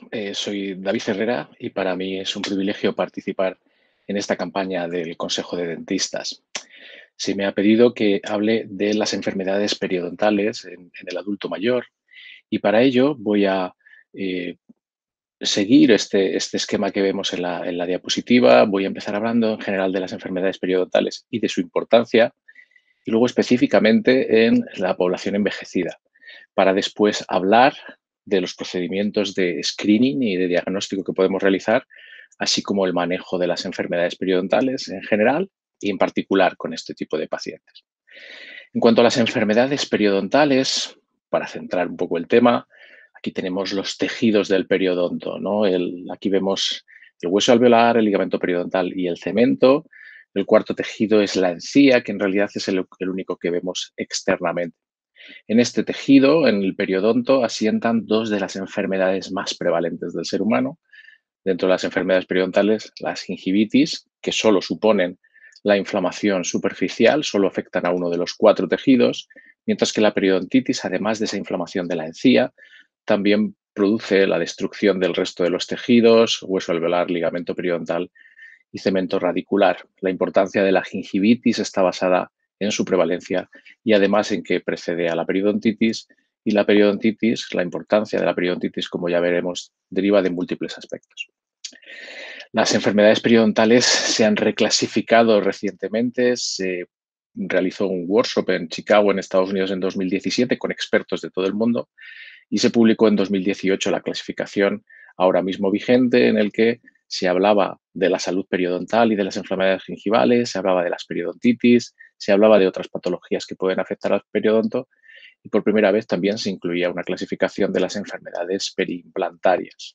Soy David Herrera y para mí es un privilegio participar en esta campaña del Consejo de Dentistas. Se me ha pedido que hable de las enfermedades periodontales en el adulto mayor y para ello voy a eh, seguir este esquema que vemos en la diapositiva. Voy a empezar hablando en general de las enfermedades periodontales y de su importancia y luego específicamente en la población envejecida, para después hablar de los procedimientos de screening y de diagnóstico que podemos realizar, así como el manejo de las enfermedades periodontales en general y en particular con este tipo de pacientes. En cuanto a las enfermedades periodontales, para centrar un poco el tema, aquí tenemos los tejidos del periodonto, ¿no? Aquí vemos el hueso alveolar, el ligamento periodontal y el cemento. El cuarto tejido es la encía, que en realidad es el único que vemos externamente. En este tejido, en el periodonto, asientan dos de las enfermedades más prevalentes del ser humano. Dentro de las enfermedades periodontales, las gingivitis, que solo suponen la inflamación superficial, solo afectan a uno de los cuatro tejidos, mientras que la periodontitis, además de esa inflamación de la encía, también produce la destrucción del resto de los tejidos, hueso alveolar, ligamento periodontal y cemento radicular. La importancia de la gingivitis está basada en su prevalencia y además en que precede a la periodontitis, y la periodontitis, la importancia de la periodontitis, como ya veremos, deriva de múltiples aspectos. Las enfermedades periodontales se han reclasificado recientemente. Se realizó un workshop en Chicago, en Estados Unidos, en 2017 con expertos de todo el mundo y se publicó en 2018 la clasificación ahora mismo vigente, en el que se hablaba de la salud periodontal y de las enfermedades gingivales, se hablaba de las periodontitis, se hablaba de otras patologías que pueden afectar al periodonto y por primera vez también se incluía una clasificación de las enfermedades periimplantarias.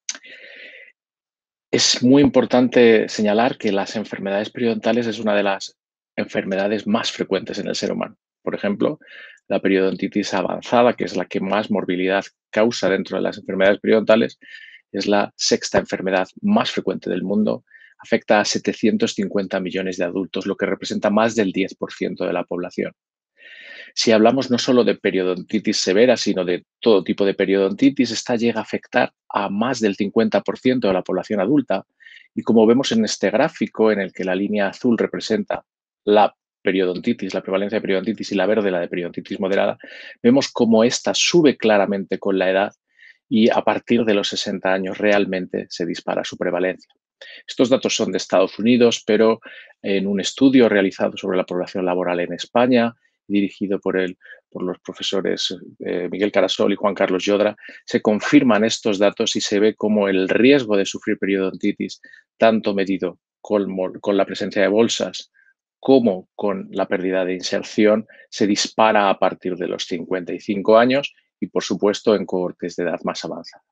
Es muy importante señalar que las enfermedades periodontales es una de las enfermedades más frecuentes en el ser humano. Por ejemplo, la periodontitis avanzada, que es la que más morbilidad causa dentro de las enfermedades periodontales, es la sexta enfermedad más frecuente del mundo. Afecta a 750 millones de adultos, lo que representa más del 10% de la población. Si hablamos no solo de periodontitis severa, sino de todo tipo de periodontitis, esta llega a afectar a más del 50% de la población adulta. Y como vemos en este gráfico, en el que la línea azul representa la periodontitis, la prevalencia de periodontitis, y la verde la de periodontitis moderada, vemos cómo esta sube claramente con la edad y a partir de los 60 años realmente se dispara su prevalencia. Estos datos son de Estados Unidos, pero en un estudio realizado sobre la población laboral en España, dirigido por los profesores Miguel Carasol y Juan Carlos Yodra, se confirman estos datos y se ve cómo el riesgo de sufrir periodontitis, tanto medido con la presencia de bolsas como con la pérdida de inserción, se dispara a partir de los 55 años y, por supuesto, en cohortes de edad más avanzada.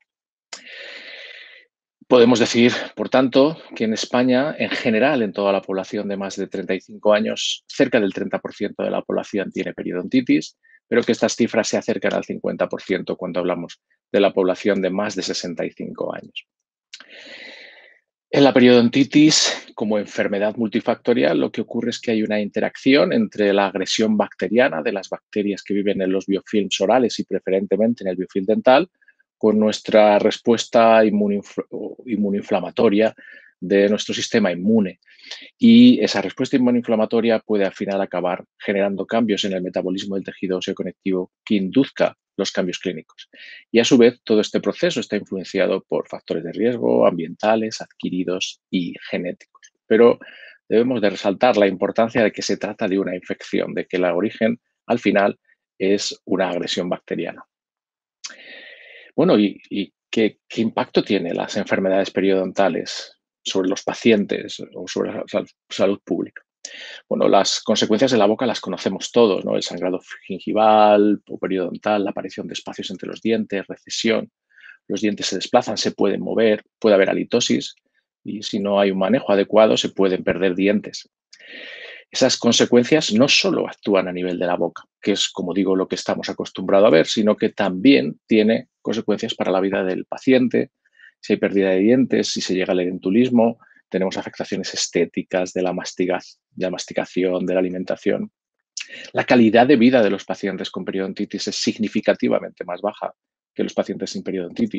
Podemos decir, por tanto, que en España, en general, en toda la población de más de 35 años, cerca del 30% de la población tiene periodontitis, pero que estas cifras se acercan al 50% cuando hablamos de la población de más de 65 años. En la periodontitis, como enfermedad multifactorial, lo que ocurre es que hay una interacción entre la agresión bacteriana de las bacterias que viven en los biofilms orales y preferentemente en el biofilm dental, con nuestra respuesta inmunoinflamatoria de nuestro sistema inmune. Y esa respuesta inmunoinflamatoria puede al final acabar generando cambios en el metabolismo del tejido óseo conectivo que induzca los cambios clínicos. Y a su vez, todo este proceso está influenciado por factores de riesgo ambientales, adquiridos y genéticos. Pero debemos de resaltar la importancia de que se trata de una infección, de que el origen al final es una agresión bacteriana. Bueno, ¿y qué impacto tienen las enfermedades periodontales sobre los pacientes o sobre la salud pública? Bueno, las consecuencias de la boca las conocemos todos, ¿no? El sangrado gingival o periodontal, la aparición de espacios entre los dientes, recesión, los dientes se desplazan, se pueden mover, puede haber halitosis y si no hay un manejo adecuado se pueden perder dientes. Esas consecuencias no solo actúan a nivel de la boca, que es, como digo, lo que estamos acostumbrados a ver, sino que también tiene consecuencias para la vida del paciente. Si hay pérdida de dientes, si se llega al edentulismo, tenemos afectaciones estéticas de la masticación, de la alimentación. La calidad de vida de los pacientes con periodontitis es significativamente más baja que los pacientes sin periodontitis.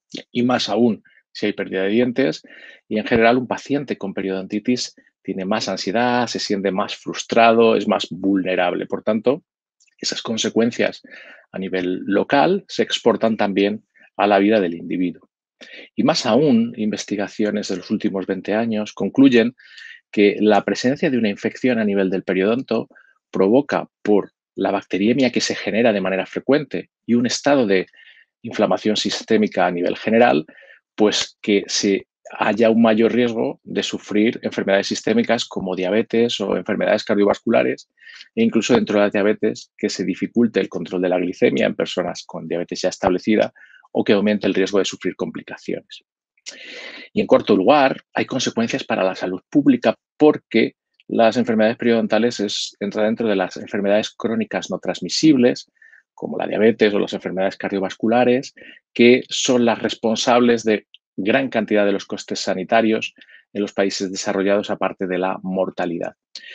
y más aún si hay pérdida de dientes. Y en general un paciente con periodontitis tiene más ansiedad, se siente más frustrado, es más vulnerable. Por tanto, esas consecuencias a nivel local se exportan también a la vida del individuo. Y más aún, investigaciones de los últimos 20 años concluyen que la presencia de una infección a nivel del periodonto provoca por la bacteriemia que se genera de manera frecuente y un estado de inflamación sistémica a nivel general, pues que se haya un mayor riesgo de sufrir enfermedades sistémicas como diabetes o enfermedades cardiovasculares e incluso dentro de la diabetes que se dificulte el control de la glicemia en personas con diabetes ya establecida o que aumente el riesgo de sufrir complicaciones. Y en cuarto lugar, hay consecuencias para la salud pública porque las enfermedades periodontales entra dentro de las enfermedades crónicas no transmisibles, como la diabetes o las enfermedades cardiovasculares, que son las responsables de gran cantidad de los costes sanitarios en los países desarrollados, aparte de la mortalidad.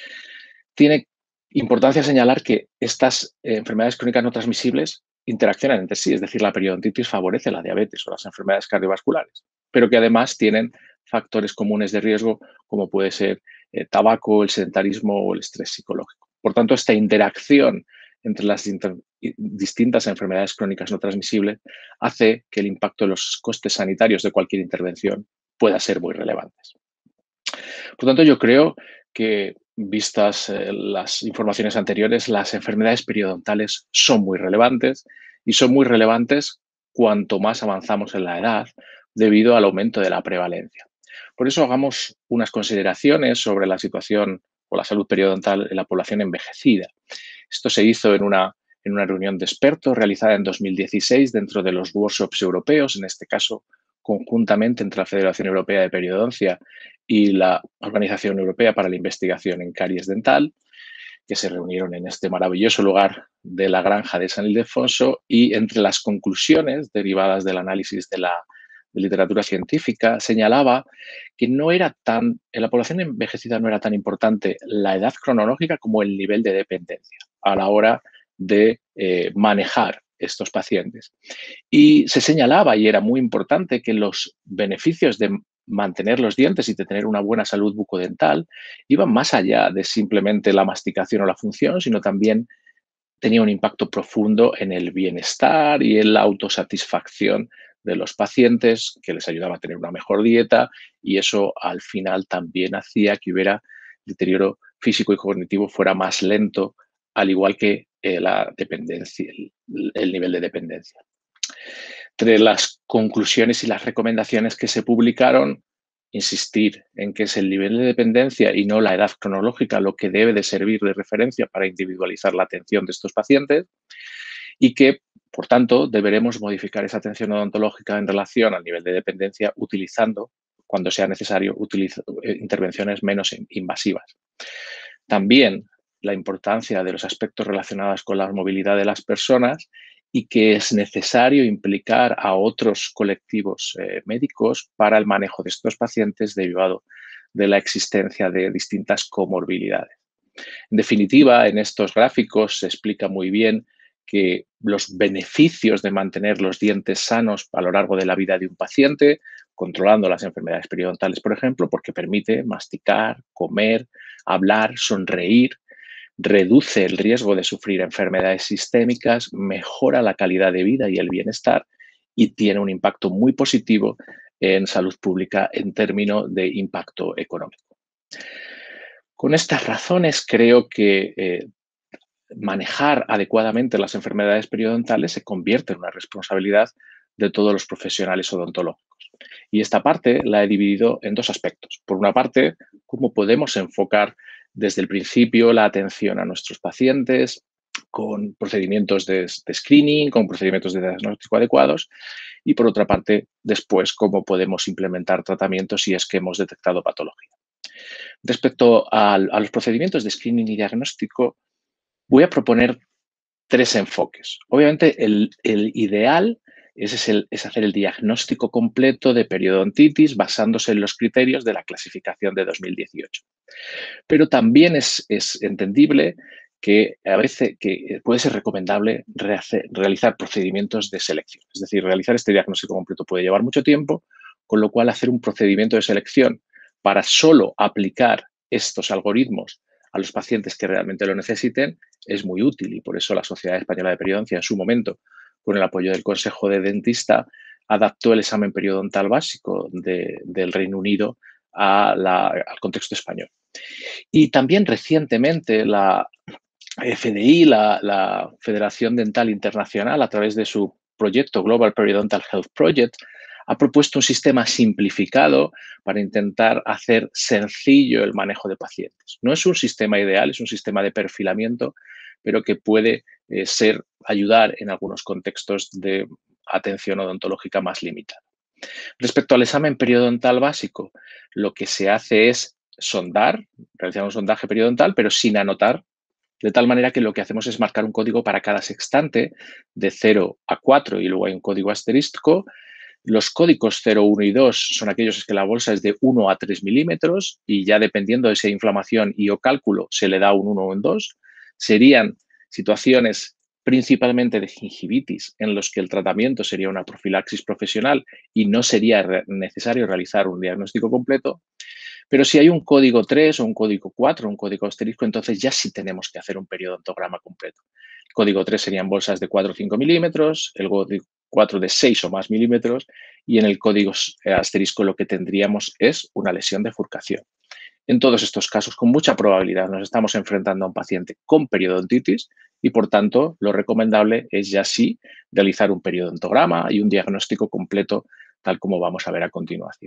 Tiene importancia señalar que estas enfermedades crónicas no transmisibles interaccionan entre sí, es decir, la periodontitis favorece la diabetes o las enfermedades cardiovasculares, pero que además tienen factores comunes de riesgo como puede ser el tabaco, el sedentarismo o el estrés psicológico. Por tanto, esta interacción entre las distintas enfermedades crónicas no transmisibles hace que el impacto de los costes sanitarios de cualquier intervención pueda ser muy relevante. Por tanto, yo creo que, vistas las informaciones anteriores, las enfermedades periodontales son muy relevantes y son muy relevantes cuanto más avanzamos en la edad debido al aumento de la prevalencia. Por eso hagamos unas consideraciones sobre la situación o la salud periodontal en la población envejecida. Esto se hizo en una reunión de expertos realizada en 2016 dentro de los workshops europeos, en este caso conjuntamente entre la Federación Europea de Periodoncia y la Organización Europea para la Investigación en Caries Dental, que se reunieron en este maravilloso lugar de la granja de San Ildefonso, y entre las conclusiones derivadas del análisis de literatura científica señalaba que no era tan, en la población envejecida no era tan importante la edad cronológica como el nivel de dependencia a la hora de manejar estos pacientes. Y se señalaba, y era muy importante, que los beneficios de mantener los dientes y de tener una buena salud bucodental iban más allá de simplemente la masticación o la función, sino también tenía un impacto profundo en el bienestar y en la autosatisfacción de los pacientes, que les ayudaba a tener una mejor dieta y eso al final también hacía que hubiera deterioro físico y cognitivo fuera más lento, al igual que la dependencia, el nivel de dependencia. Entre las conclusiones y las recomendaciones que se publicaron, insistir en que es el nivel de dependencia y no la edad cronológica lo que debe de servir de referencia para individualizar la atención de estos pacientes y que, por tanto, deberemos modificar esa atención odontológica en relación al nivel de dependencia utilizando, cuando sea necesario, intervenciones menos invasivas. También la importancia de los aspectos relacionados con la movilidad de las personas y que es necesario implicar a otros colectivos médicos para el manejo de estos pacientes derivado de la existencia de distintas comorbilidades. En definitiva, en estos gráficos se explica muy bien que los beneficios de mantener los dientes sanos a lo largo de la vida de un paciente, controlando las enfermedades periodontales, por ejemplo, porque permite masticar, comer, hablar, sonreír, reduce el riesgo de sufrir enfermedades sistémicas, mejora la calidad de vida y el bienestar y tiene un impacto muy positivo en salud pública en términos de impacto económico. Con estas razones creo que manejar adecuadamente las enfermedades periodontales se convierte en una responsabilidad de todos los profesionales odontológicos. Y esta parte la he dividido en dos aspectos. Por una parte, cómo podemos enfocar desde el principio la atención a nuestros pacientes con procedimientos de screening, con procedimientos de diagnóstico adecuados y por otra parte, después, cómo podemos implementar tratamientos si es que hemos detectado patología. Respecto a los procedimientos de screening y diagnóstico, voy a proponer tres enfoques. Obviamente, el ideal es hacer el diagnóstico completo de periodontitis basándose en los criterios de la clasificación de 2018. Pero también es entendible que a veces que puede ser recomendable realizar procedimientos de selección. Es decir, realizar este diagnóstico completo puede llevar mucho tiempo, con lo cual hacer un procedimiento de selección para solo aplicar estos algoritmos a los pacientes que realmente lo necesiten es muy útil y por eso la Sociedad Española de Periodoncia en su momento, con el apoyo del Consejo de Dentista, adaptó el examen periodontal básico del Reino Unido al contexto español. Y también recientemente la FDI, la Federación Dental Internacional, a través de su proyecto Global Periodontal Health Project, ha propuesto un sistema simplificado para intentar hacer sencillo el manejo de pacientes. No es un sistema ideal, es un sistema de perfilamiento, pero que puede ayudar en algunos contextos de atención odontológica más limitada. Respecto al examen periodontal básico, lo que se hace es realizar un sondaje periodontal, pero sin anotar, de tal manera que lo que hacemos es marcar un código para cada sextante de 0 a 4 y luego hay un código asterisco. Los códigos 0, 1 y 2 son aquellos en que la bolsa es de 1 a 3 milímetros y ya dependiendo de si hay inflamación y o cálculo se le da un 1 o un 2. Serían situaciones principalmente de gingivitis en los que el tratamiento sería una profilaxis profesional y no sería necesario realizar un diagnóstico completo. Pero si hay un código 3 o un código 4, un código asterisco, entonces ya sí tenemos que hacer un periodontograma completo. El código 3 serían bolsas de 4 o 5 milímetros, el código 4 de 6 o más milímetros y en el código asterisco lo que tendríamos es una lesión de furcación. En todos estos casos, con mucha probabilidad, nos estamos enfrentando a un paciente con periodontitis y, por tanto, lo recomendable es ya sí realizar un periodontograma y un diagnóstico completo, tal como vamos a ver a continuación.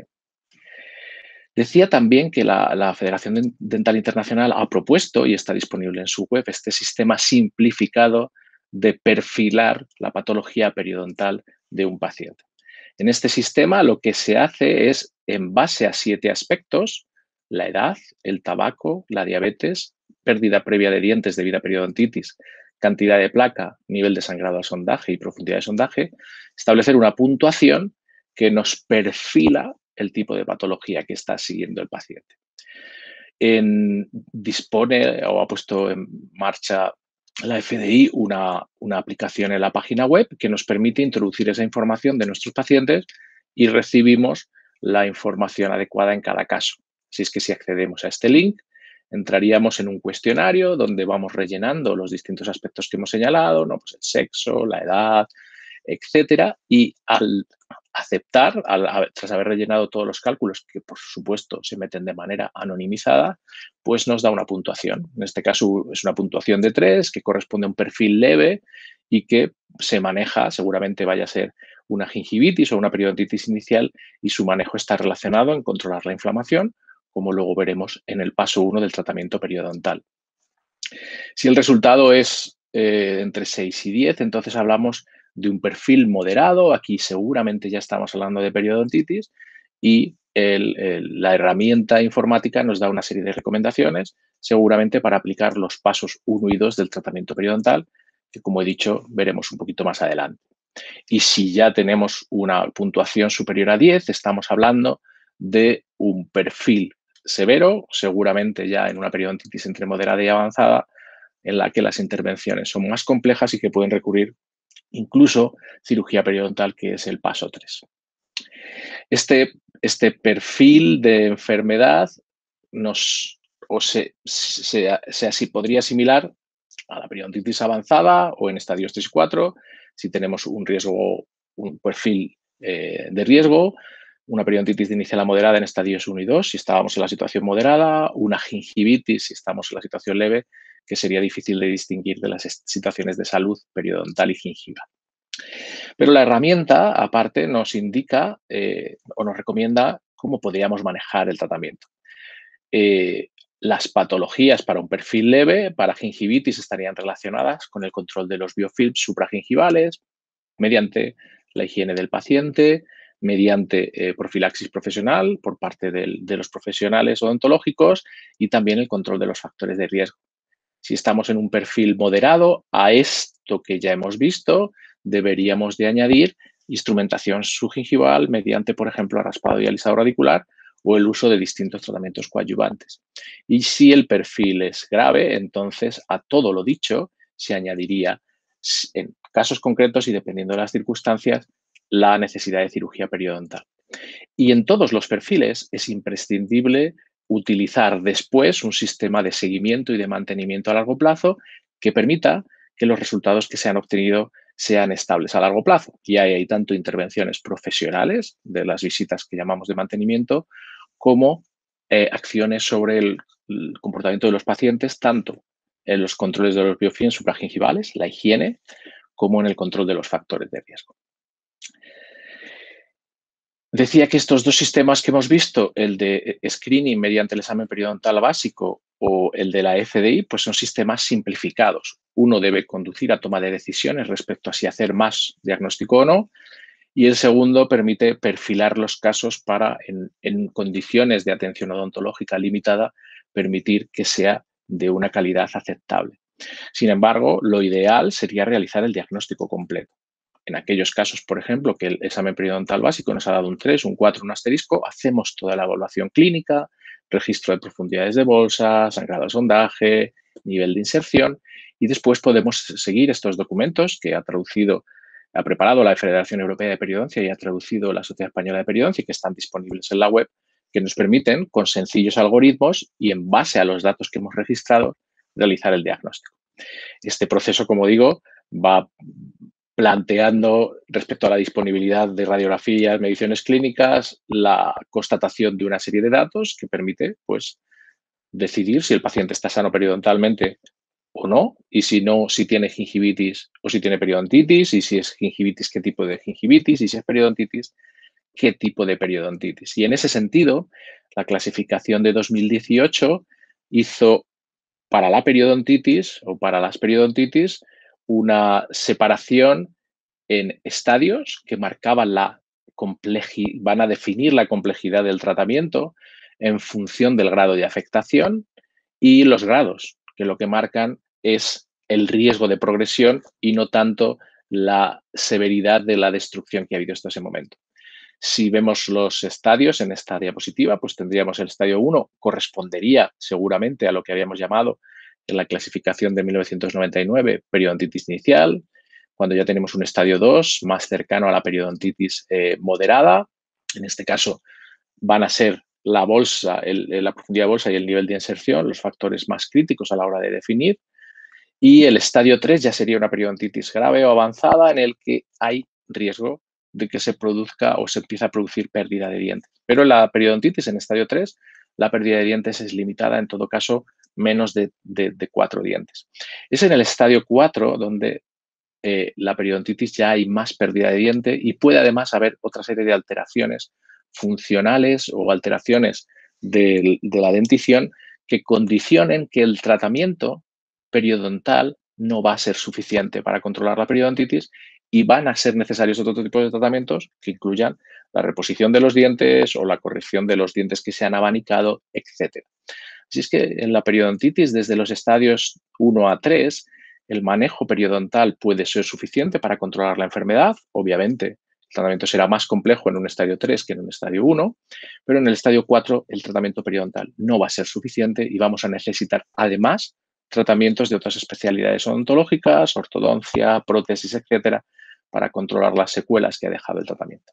Decía también que la Federación Dental Internacional ha propuesto, y está disponible en su web, este sistema simplificado de perfilar la patología periodontal de un paciente. En este sistema lo que se hace es, en base a 7 aspectos, la edad, el tabaco, la diabetes, pérdida previa de dientes debido a periodontitis, cantidad de placa, nivel de sangrado al sondaje y profundidad de sondaje, establecer una puntuación que nos perfila el tipo de patología que está siguiendo el paciente. Dispone o ha puesto en marcha la FDI una aplicación en la página web que nos permite introducir esa información de nuestros pacientes y recibimos la información adecuada en cada caso. Así es que si accedemos a este link, entraríamos en un cuestionario donde vamos rellenando los distintos aspectos que hemos señalado, ¿no? Pues el sexo, la edad, etcétera, y al aceptar, tras haber rellenado todos los cálculos, que por supuesto se meten de manera anonimizada, pues nos da una puntuación. En este caso es una puntuación de 3 que corresponde a un perfil leve y que se maneja, seguramente vaya a ser una gingivitis o una periodontitis inicial y su manejo está relacionado en controlar la inflamación, como luego veremos en el paso 1 del tratamiento periodontal. Si el resultado es entre 6 y 10, entonces hablamos de un perfil moderado. Aquí seguramente ya estamos hablando de periodontitis y la herramienta informática nos da una serie de recomendaciones, seguramente para aplicar los pasos 1 y 2 del tratamiento periodontal, que como he dicho, veremos un poquito más adelante. Y si ya tenemos una puntuación superior a 10, estamos hablando de un perfil severo, seguramente ya en una periodontitis entre moderada y avanzada, en la que las intervenciones son más complejas y que pueden recurrir incluso cirugía periodontal, que es el paso 3. Este perfil de enfermedad podría asimilar a la periodontitis avanzada o en estadios 3 y 4, si tenemos un perfil de riesgo, una periodontitis de inicial a moderada en estadios 1 y 2, si estábamos en la situación moderada, una gingivitis si estamos en la situación leve, que sería difícil de distinguir de las situaciones de salud periodontal y gingival. Pero la herramienta, aparte, nos indica o nos recomienda cómo podríamos manejar el tratamiento. Las patologías para un perfil leve, para gingivitis, estarían relacionadas con el control de los biofilms supragingivales mediante la higiene del paciente, mediante profilaxis profesional por parte de los profesionales odontológicos y también el control de los factores de riesgo. Si estamos en un perfil moderado, a esto que ya hemos visto, deberíamos de añadir instrumentación subgingival mediante, por ejemplo, raspado y alisado radicular o el uso de distintos tratamientos coadyuvantes. Y si el perfil es grave, entonces a todo lo dicho se añadiría, en casos concretos y dependiendo de las circunstancias, la necesidad de cirugía periodontal. Y en todos los perfiles es imprescindible utilizar después un sistema de seguimiento y de mantenimiento a largo plazo que permita que los resultados que se han obtenido sean estables a largo plazo. Y ahí hay tanto intervenciones profesionales de las visitas que llamamos de mantenimiento como acciones sobre el comportamiento de los pacientes, tanto en los controles de los biofilms supragingivales, la higiene, como en el control de los factores de riesgo. Decía que estos dos sistemas que hemos visto, el de screening mediante el examen periodontal básico o el de la FDI, pues son sistemas simplificados. Uno debe conducir a toma de decisiones respecto a si hacer más diagnóstico o no, y el segundo permite perfilar los casos para, en condiciones de atención odontológica limitada, permitir que sea de una calidad aceptable. Sin embargo, lo ideal sería realizar el diagnóstico completo. En aquellos casos, por ejemplo, que el examen periodontal básico nos ha dado un 3, un 4, un asterisco, hacemos toda la evaluación clínica, registro de profundidades de bolsa, sangrado de sondaje, nivel de inserción, y después podemos seguir estos documentos que ha preparado la Federación Europea de Periodoncia y ha traducido la Sociedad Española de Periodoncia, que están disponibles en la web, que nos permiten, con sencillos algoritmos y en base a los datos que hemos registrado, realizar el diagnóstico. Este proceso, como digo, va planteando respecto a la disponibilidad de radiografías, mediciones clínicas, la constatación de una serie de datos que permite, pues, decidir si el paciente está sano periodontalmente o no, y si no, si tiene gingivitis o si tiene periodontitis, y si es gingivitis, qué tipo de gingivitis, y si es periodontitis, qué tipo de periodontitis. Y en ese sentido, la clasificación de 2018 hizo para la periodontitis o para las periodontitis una separación en estadios que marcaban van a definir la complejidad del tratamiento en función del grado de afectación y los grados, que lo que marcan es el riesgo de progresión y no tanto la severidad de la destrucción que ha habido hasta ese momento. Si vemos los estadios en esta diapositiva, pues tendríamos el estadio 1, correspondería seguramente a lo que habíamos llamado en la clasificación de 1999 periodontitis inicial, cuando ya tenemos un estadio 2 más cercano a la periodontitis moderada. En este caso van a ser la bolsa, la profundidad de bolsa y el nivel de inserción, los factores más críticos a la hora de definir. Y el estadio 3 ya sería una periodontitis grave o avanzada en el que hay riesgo de que se produzca o se empiece a producir pérdida de dientes. Pero en la periodontitis en estadio 3, la pérdida de dientes es limitada, en todo caso, menos de 4 dientes. Es en el estadio 4 donde la periodontitis ya hay más pérdida de diente y puede además haber otra serie de alteraciones funcionales o alteraciones de la dentición que condicionen que el tratamiento periodontal no va a ser suficiente para controlar la periodontitis y van a ser necesarios otro tipo de tratamientos que incluyan la reposición de los dientes o la corrección de los dientes que se han abanicado, etc. Así es que en la periodontitis, desde los estadios 1 a 3, el manejo periodontal puede ser suficiente para controlar la enfermedad. Obviamente, el tratamiento será más complejo en un estadio 3 que en un estadio 1, pero en el estadio 4 el tratamiento periodontal no va a ser suficiente y vamos a necesitar, además, tratamientos de otras especialidades odontológicas, ortodoncia, prótesis, etcétera, para controlar las secuelas que ha dejado el tratamiento.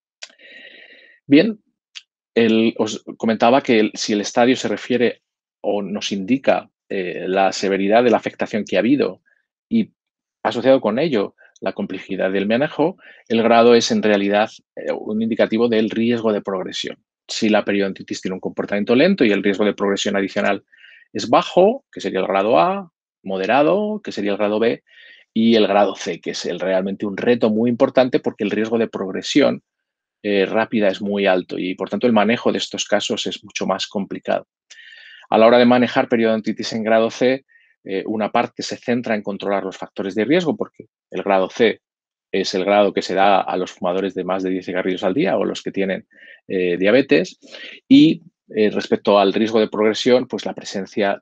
Bien, os comentaba que si el estadio se refiere o nos indica la severidad de la afectación que ha habido y asociado con ello la complejidad del manejo, el grado es en realidad un indicativo del riesgo de progresión. Si la periodontitis tiene un comportamiento lento y el riesgo de progresión adicional es bajo, que sería el grado A, moderado, que sería el grado B, y el grado C, que es realmente un reto muy importante porque el riesgo de progresión rápida es muy alto y, por tanto, el manejo de estos casos es mucho más complicado. A la hora de manejar periodontitis en grado C, una parte se centra en controlar los factores de riesgo porque el grado C es el grado que se da a los fumadores de más de 10 cigarrillos al día o los que tienen diabetes. Y respecto al riesgo de progresión, pues la presencia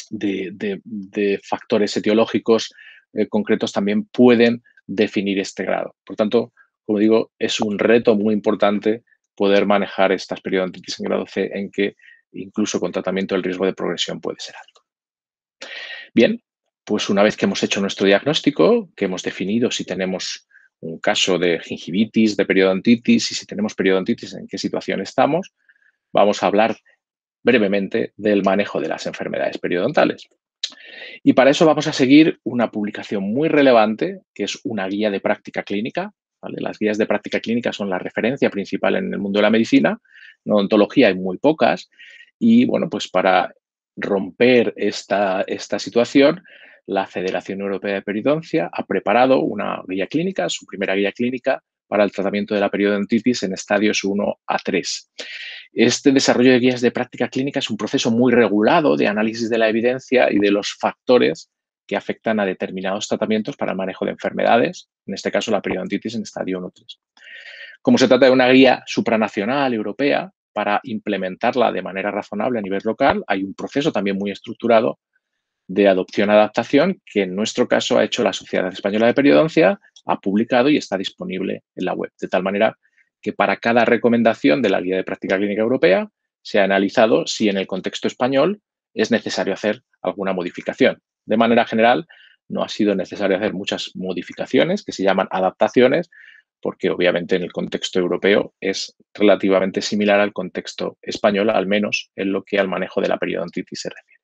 de factores etiológicos concretos también pueden definir este grado. Por tanto, como digo, es un reto muy importante poder manejar estas periodontitis en grado C, en que incluso con tratamiento el riesgo de progresión puede ser alto. Bien, pues una vez que hemos hecho nuestro diagnóstico, que hemos definido si tenemos un caso de gingivitis, de periodontitis y si tenemos periodontitis, en qué situación estamos, vamos a hablar brevemente del manejo de las enfermedades periodontales. Y para eso vamos a seguir una publicación muy relevante, que es una guía de práctica clínica. ¿Vale? Las guías de práctica clínica son la referencia principal en el mundo de la medicina. En odontología hay muy pocas. Y bueno, pues para romper esta situación, la Federación Europea de Periodoncia ha preparado una guía clínica, su primera guía clínica para el tratamiento de la periodontitis en estadios 1 a 3. Este desarrollo de guías de práctica clínica es un proceso muy regulado de análisis de la evidencia y de los factores que afectan a determinados tratamientos para el manejo de enfermedades, en este caso la periodontitis en estadio 1-3. Como se trata de una guía supranacional europea, para implementarla de manera razonable a nivel local, hay un proceso también muy estructurado de adopción-adaptación que en nuestro caso ha hecho la Sociedad Española de Periodoncia, ha publicado y está disponible en la web, de tal manera que para cada recomendación de la Guía de Práctica Clínica Europea se ha analizado si en el contexto español es necesario hacer alguna modificación. De manera general, no ha sido necesario hacer muchas modificaciones que se llaman adaptaciones, porque obviamente en el contexto europeo es relativamente similar al contexto español, al menos en lo que al manejo de la periodontitis se refiere.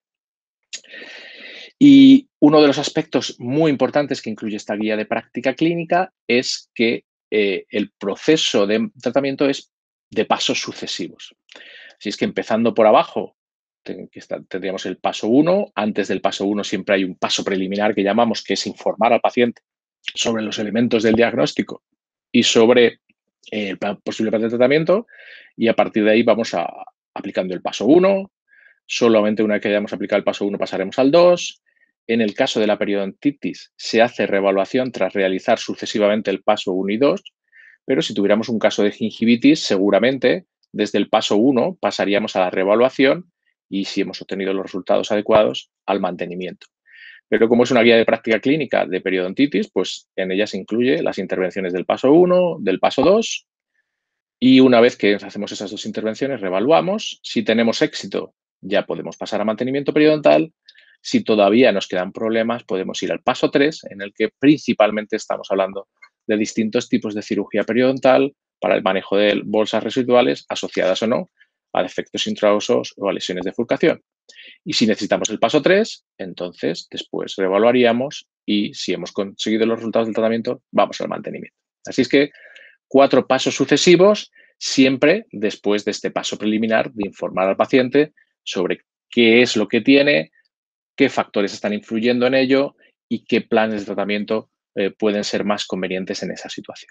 Y uno de los aspectos muy importantes que incluye esta guía de práctica clínica es que el proceso de tratamiento es de pasos sucesivos. Así es que empezando por abajo, tendríamos el paso 1. Antes del paso 1 siempre hay un paso preliminar que llamamos, que es informar al paciente sobre los elementos del diagnóstico y sobre el posible plan de tratamiento. Y a partir de ahí vamos aplicando el paso 1. Solamente una vez que hayamos aplicado el paso 1 pasaremos al 2. En el caso de la periodontitis se hace reevaluación tras realizar sucesivamente el paso 1 y 2, pero si tuviéramos un caso de gingivitis, seguramente desde el paso 1 pasaríamos a la reevaluación y, si hemos obtenido los resultados adecuados, al mantenimiento. Pero como es una guía de práctica clínica de periodontitis, pues en ella se incluye las intervenciones del paso 1, del paso 2, y una vez que hacemos esas dos intervenciones, reevaluamos. Si tenemos éxito, ya podemos pasar a mantenimiento periodontal. Si todavía nos quedan problemas, podemos ir al paso 3, en el que principalmente estamos hablando de distintos tipos de cirugía periodontal para el manejo de bolsas residuales asociadas o no a defectos intraosos o a lesiones de fulcación. Y si necesitamos el paso 3, entonces después reevaluaríamos y, si hemos conseguido los resultados del tratamiento, vamos al mantenimiento. Así es que 4 pasos sucesivos, siempre después de este paso preliminar de informar al paciente sobre qué es lo que tiene, qué factores están influyendo en ello y qué planes de tratamiento pueden ser más convenientes en esa situación.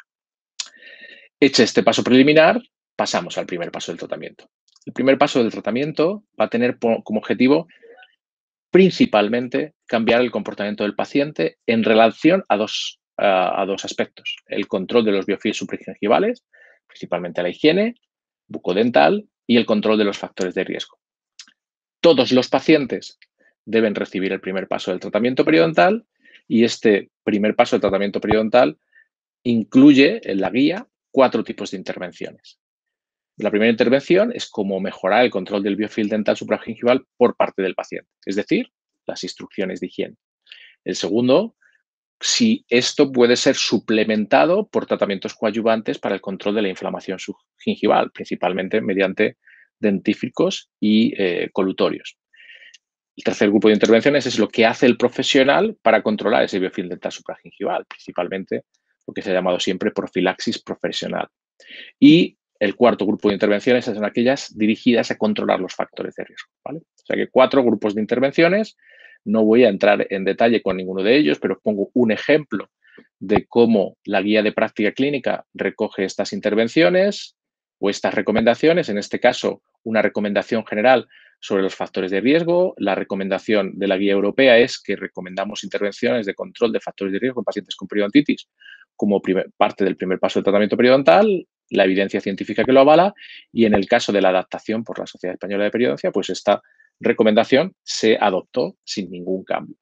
Hecho este paso preliminar, pasamos al primer paso del tratamiento. El primer paso del tratamiento va a tener como objetivo principalmente cambiar el comportamiento del paciente en relación a dos aspectos: el control de los biofilms supragingivales, principalmente la higiene bucodental, y el control de los factores de riesgo. Todos los pacientes deben recibir el primer paso del tratamiento periodontal, y este primer paso del tratamiento periodontal incluye en la guía 4 tipos de intervenciones. La primera intervención es cómo mejorar el control del biofilm dental supragingival por parte del paciente, es decir, las instrucciones de higiene. El segundo, si esto puede ser suplementado por tratamientos coadyuvantes para el control de la inflamación subgingival, principalmente mediante dentífricos y colutorios. El tercer grupo de intervenciones es lo que hace el profesional para controlar ese biofilm dental supragingival, principalmente lo que se ha llamado siempre profilaxis profesional. Y el cuarto grupo de intervenciones son aquellas dirigidas a controlar los factores de riesgo, ¿vale? O sea que 4 grupos de intervenciones. No voy a entrar en detalle con ninguno de ellos, pero pongo un ejemplo de cómo la guía de práctica clínica recoge estas intervenciones o estas recomendaciones. En este caso, una recomendación general sobre los factores de riesgo. La recomendación de la guía europea es que recomendamos intervenciones de control de factores de riesgo en pacientes con periodontitis como parte del primer paso del tratamiento periodontal, la evidencia científica que lo avala, y en el caso de la adaptación por la Sociedad Española de Periodoncia, pues esta recomendación se adoptó sin ningún cambio.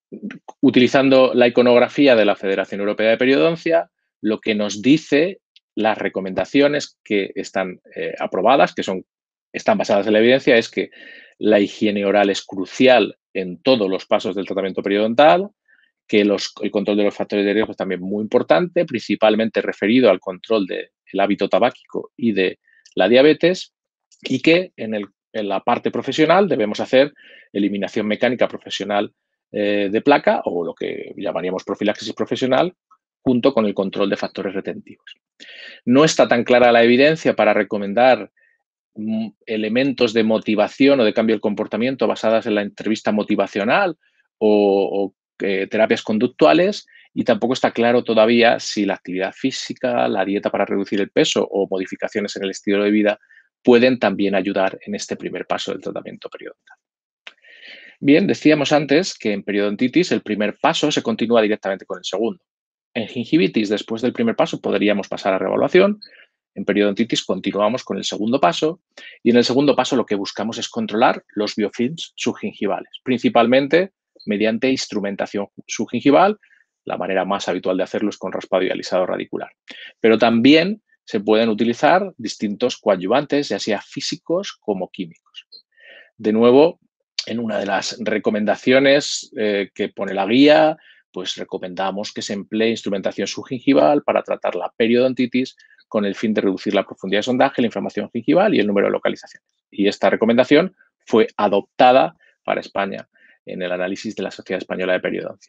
Utilizando la iconografía de la Federación Europea de Periodoncia, lo que nos dice las recomendaciones que están aprobadas, están basadas en la evidencia, es que la higiene oral es crucial en todos los pasos del tratamiento periodontal, que el control de los factores de riesgo es también muy importante, principalmente referido al control del hábito tabáquico y de la diabetes, y que en la parte profesional debemos hacer eliminación mecánica profesional de placa, o lo que llamaríamos profilaxis profesional, junto con el control de factores retentivos. No está tan clara la evidencia para recomendar elementos de motivación o de cambio del comportamiento basadas en la entrevista motivacional o terapias conductuales, y tampoco está claro todavía si la actividad física, la dieta para reducir el peso o modificaciones en el estilo de vida pueden también ayudar en este primer paso del tratamiento periodontal. Bien, decíamos antes que en periodontitis el primer paso se continúa directamente con el segundo. En gingivitis, después del primer paso, podríamos pasar a reevaluación. En periodontitis continuamos con el segundo paso, y en el segundo paso lo que buscamos es controlar los biofilms subgingivales, principalmente mediante instrumentación subgingival. La manera más habitual de hacerlo es con raspado y alisado radicular. Pero también se pueden utilizar distintos coadyuvantes, ya sea físicos como químicos. De nuevo, en una de las recomendaciones que pone la guía, pues recomendamos que se emplee instrumentación subgingival para tratar la periodontitis con el fin de reducir la profundidad de sondaje, la inflamación gingival y el número de localizaciones. Y esta recomendación fue adoptada para España en el análisis de la Sociedad Española de Periodoncia.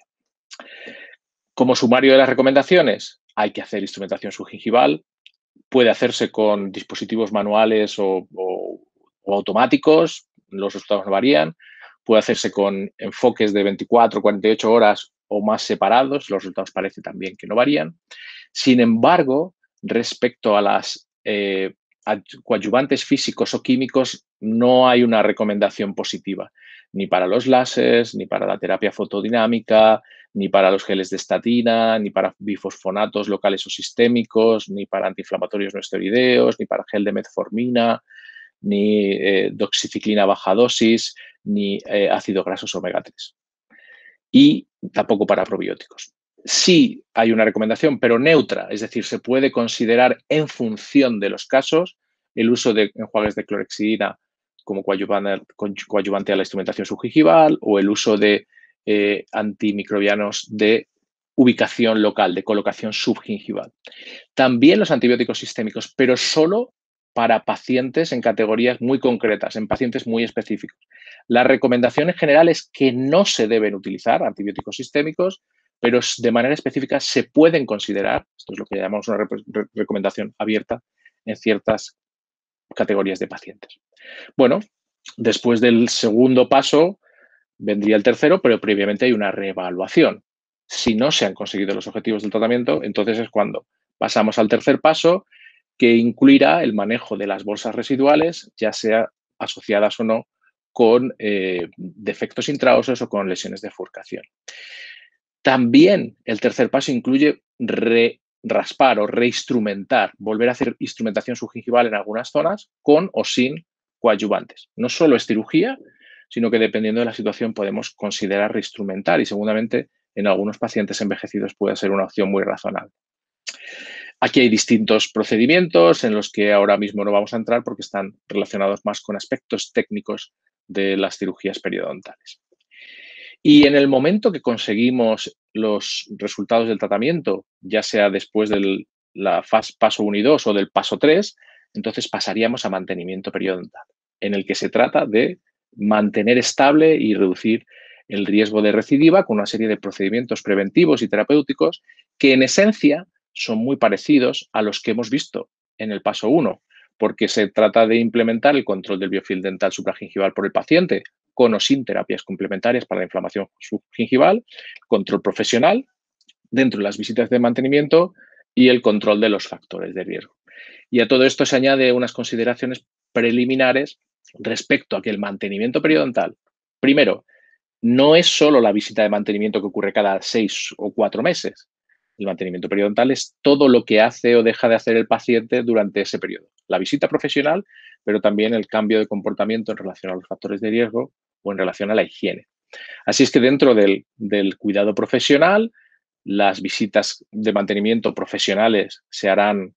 Como sumario de las recomendaciones, hay que hacer instrumentación subgingival. Puede hacerse con dispositivos manuales o automáticos, los resultados no varían. Puede hacerse con enfoques de 24, 48 horas o más separados, los resultados parece también que no varían. Sin embargo, respecto a las coadyuvantes físicos o químicos, no hay una recomendación positiva, ni para los láseres, ni para la terapia fotodinámica, ni para los geles de estatina, ni para bifosfonatos locales o sistémicos, ni para antiinflamatorios no esteroideos, ni para gel de metformina, ni doxiciclina baja dosis, ni ácido grasos omega 3. Y tampoco para probióticos. Sí hay una recomendación, pero neutra, es decir, se puede considerar en función de los casos el uso de enjuagues de clorhexidina como coadyuvante a la instrumentación subgingival, o el uso de antimicrobianos de ubicación local, de colocación subgingival. También los antibióticos sistémicos, pero solo para pacientes en categorías muy concretas, en pacientes muy específicos. La recomendación en general es que no se deben utilizar antibióticos sistémicos, pero de manera específica se pueden considerar, esto es lo que llamamos una recomendación abierta, en ciertas categorías de pacientes. Bueno, después del segundo paso vendría el tercero, pero previamente hay una reevaluación. Si no se han conseguido los objetivos del tratamiento, entonces es cuando pasamos al tercer paso, que incluirá el manejo de las bolsas residuales, ya sea asociadas o no con defectos intraóseos o con lesiones de furcación. También el tercer paso incluye raspar o reinstrumentar, volver a hacer instrumentación subgingival en algunas zonas con o sin coadyuvantes. No solo es cirugía, sino que dependiendo de la situación podemos considerar reinstrumentar, y seguramente en algunos pacientes envejecidos puede ser una opción muy razonable. Aquí hay distintos procedimientos en los que ahora mismo no vamos a entrar porque están relacionados más con aspectos técnicos de las cirugías periodontales. Y en el momento que conseguimos los resultados del tratamiento, ya sea después del paso 1 y 2 o del paso 3, entonces pasaríamos a mantenimiento periodontal, en el que se trata de mantener estable y reducir el riesgo de recidiva con una serie de procedimientos preventivos y terapéuticos que en esencia son muy parecidos a los que hemos visto en el paso 1, porque se trata de implementar el control del biofilm dental supragingival por el paciente, con o sin terapias complementarias para la inflamación subgingival, control profesional dentro de las visitas de mantenimiento y el control de los factores de riesgo. Y a todo esto se añade unas consideraciones preliminares respecto a que el mantenimiento periodontal, primero, no es solo la visita de mantenimiento que ocurre cada 6 o 4 meses. El mantenimiento periodontal es todo lo que hace o deja de hacer el paciente durante ese periodo. La visita profesional, pero también el cambio de comportamiento en relación a los factores de riesgo o en relación a la higiene. Así es que dentro del cuidado profesional, las visitas de mantenimiento profesionales se harán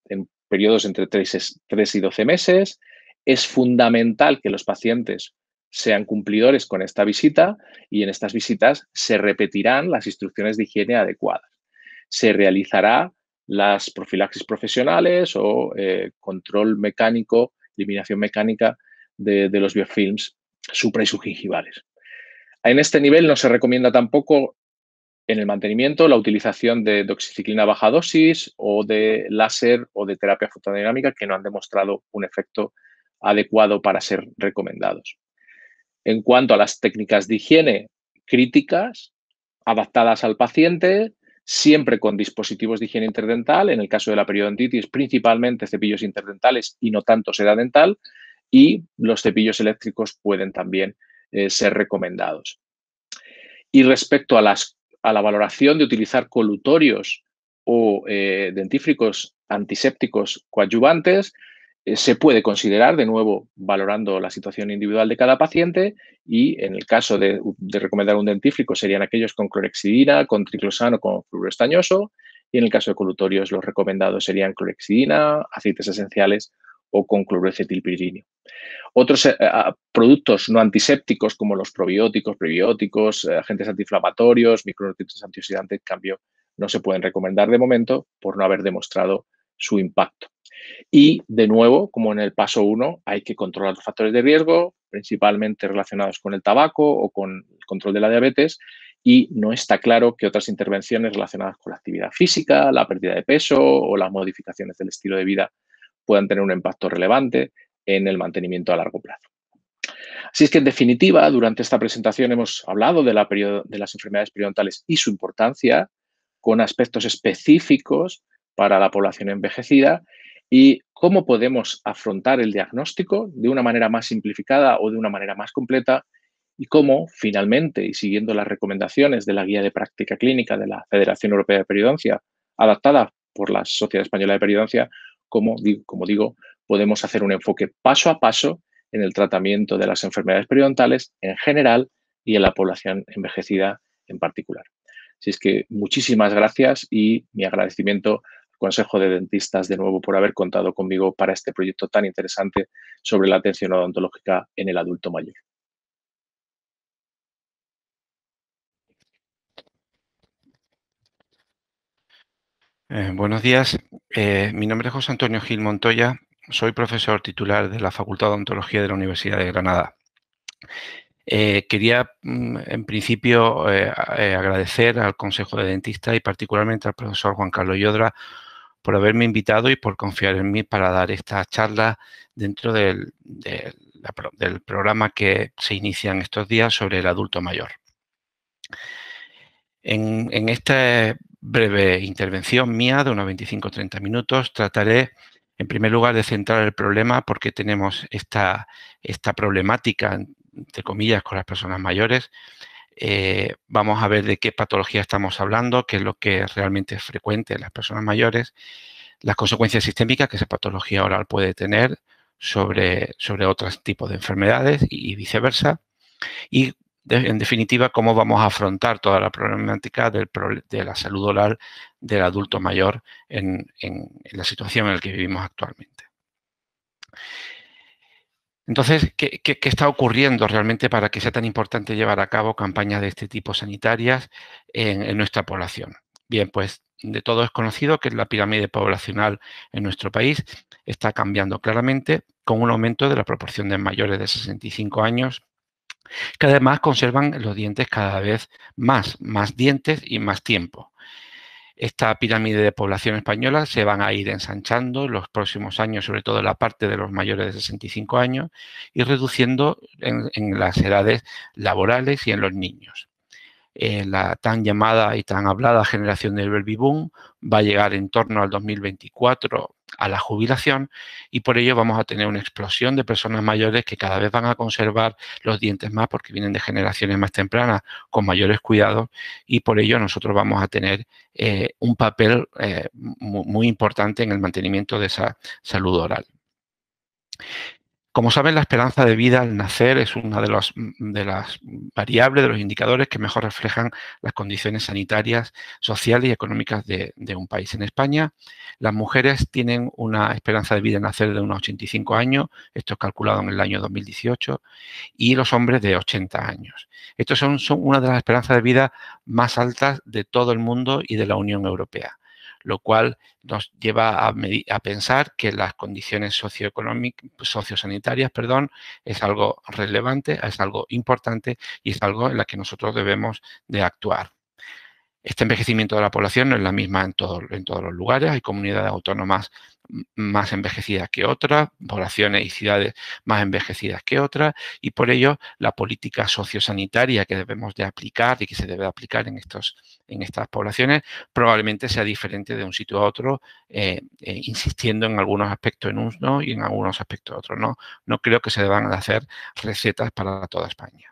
en periodos entre 3 y 12 meses. Es fundamental que los pacientes sean cumplidores con esta visita y en estas visitas se repetirán las instrucciones de higiene adecuadas. Se realizará las profilaxis profesionales o control mecánico, eliminación mecánica de los biofilms supra y subgingivales. En este nivel no se recomienda tampoco en el mantenimiento la utilización de doxiciclina a baja dosis o de láser o de terapia fotodinámica que no han demostrado un efecto adecuado para ser recomendados. En cuanto a las técnicas de higiene críticas, adaptadas al paciente, siempre con dispositivos de higiene interdental, en el caso de la periodontitis, principalmente cepillos interdentales y no tanto seda dental, y los cepillos eléctricos pueden también ser recomendados. Y respecto a la valoración de utilizar colutorios o dentífricos antisépticos coadyuvantes, se puede considerar, de nuevo, valorando la situación individual de cada paciente y en el caso de recomendar un dentífrico serían aquellos con clorhexidina, con triclosano, con fluoruro estañoso y en el caso de colutorios los recomendados serían clorhexidina, aceites esenciales o con cloruro acetilpiridino. Otros productos no antisépticos como los probióticos, prebióticos, agentes antiinflamatorios, micronutrientes antioxidantes, en cambio, no se pueden recomendar de momento por no haber demostrado su impacto. Y, de nuevo, como en el paso 1, hay que controlar los factores de riesgo, principalmente relacionados con el tabaco o con el control de la diabetes, y no está claro que otras intervenciones relacionadas con la actividad física, la pérdida de peso o las modificaciones del estilo de vida puedan tener un impacto relevante en el mantenimiento a largo plazo. Así es que, en definitiva, durante esta presentación hemos hablado de las enfermedades periodontales y su importancia con aspectos específicos para la población envejecida y cómo podemos afrontar el diagnóstico de una manera más simplificada o de una manera más completa y cómo, finalmente, y siguiendo las recomendaciones de la Guía de Práctica Clínica de la Federación Europea de Periodoncia, adaptada por la Sociedad Española de Periodoncia, como digo, podemos hacer un enfoque paso a paso en el tratamiento de las enfermedades periodontales en general y en la población envejecida en particular. Así es que muchísimas gracias y mi agradecimiento al Consejo de Dentistas de nuevo por haber contado conmigo para este proyecto tan interesante sobre la atención odontológica en el adulto mayor. Buenos días, mi nombre es José Antonio Gil Montoya, soy profesor titular de la Facultad de Odontología de la Universidad de Granada. Quería, en principio, agradecer al Consejo de Dentistas y particularmente al profesor Juan Carlos Yodra por haberme invitado y por confiar en mí para dar esta charla dentro del programa que se inicia en estos días sobre el adulto mayor. En esta breve intervención mía de unos 25 o 30 minutos trataré, en primer lugar, de centrar el problema porque tenemos esta problemática, entre comillas, con las personas mayores. Vamos a ver de qué patología estamos hablando, qué es lo que realmente es frecuente en las personas mayores, las consecuencias sistémicas que esa patología oral puede tener sobre otros tipos de enfermedades y viceversa. Y, en definitiva, cómo vamos a afrontar toda la problemática de la salud oral del adulto mayor en la situación en la que vivimos actualmente. Entonces, ¿qué está ocurriendo realmente para que sea tan importante llevar a cabo campañas de este tipo sanitarias en nuestra población? Bien, pues de todo es conocido que la pirámide poblacional en nuestro país está cambiando claramente con un aumento de la proporción de mayores de 65 años que además conservan los dientes cada vez más dientes y más tiempo. Esta pirámide de población española se van a ir ensanchando en los próximos años, sobre todo en la parte de los mayores de 65 años, y reduciendo en las edades laborales y en los niños. La tan llamada y tan hablada generación del baby boom va a llegar en torno al 2024 a la jubilación y por ello vamos a tener una explosión de personas mayores que cada vez van a conservar los dientes más porque vienen de generaciones más tempranas con mayores cuidados y por ello nosotros vamos a tener un papel muy importante en el mantenimiento de esa salud oral. Como saben, la esperanza de vida al nacer es una de las variables, de los indicadores que mejor reflejan las condiciones sanitarias, sociales y económicas de un país. En España, las mujeres tienen una esperanza de vida al nacer de unos 85 años, esto es calculado en el año 2018, y los hombres de 80 años. Estos son una de las esperanzas de vida más altas de todo el mundo y de la Unión Europea, lo cual nos lleva a pensar que las condiciones sociosanitarias, es algo relevante, es algo importante y es algo en la que nosotros debemos de actuar. Este envejecimiento de la población no es la misma en todos los lugares. Hay comunidades autónomas más envejecidas que otras, poblaciones y ciudades más envejecidas que otras, y por ello la política sociosanitaria que debemos de aplicar y que se debe aplicar en estas poblaciones probablemente sea diferente de un sitio a otro, insistiendo en algunos aspectos en uno y en algunos aspectos otros. No creo que se deban de hacer recetas para toda España.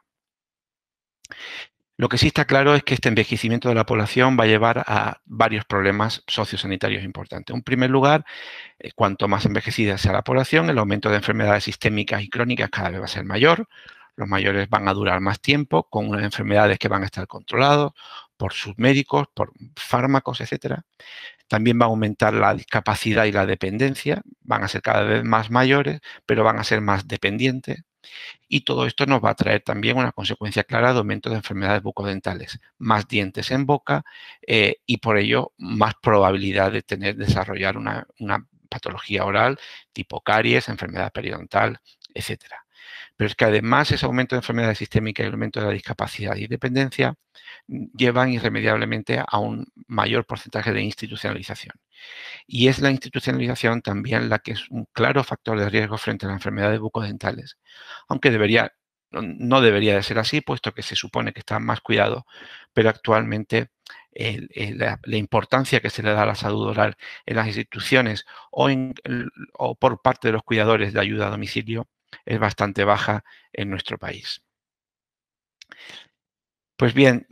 Lo que sí está claro es que este envejecimiento de la población va a llevar a varios problemas sociosanitarios importantes. En primer lugar, cuanto más envejecida sea la población, el aumento de enfermedades sistémicas y crónicas cada vez va a ser mayor. Los mayores van a durar más tiempo con unas enfermedades que van a estar controladas por sus médicos, por fármacos, etcétera. También va a aumentar la discapacidad y la dependencia. Van a ser cada vez más mayores, pero van a ser más dependientes. Y todo esto nos va a traer también una consecuencia clara de aumento de enfermedades bucodentales, más dientes en boca y por ello más probabilidad de desarrollar una patología oral tipo caries, enfermedad periodontal, etcétera. Pero es que además ese aumento de enfermedades sistémicas y el aumento de la discapacidad y dependencia llevan irremediablemente a un mayor porcentaje de institucionalización. Y es la institucionalización también la que es un claro factor de riesgo frente a las enfermedades bucodentales, aunque no debería de ser así, puesto que se supone que está más cuidado, pero actualmente la importancia que se le da a la salud oral en las instituciones o por parte de los cuidadores de ayuda a domicilio es bastante baja en nuestro país. Pues bien,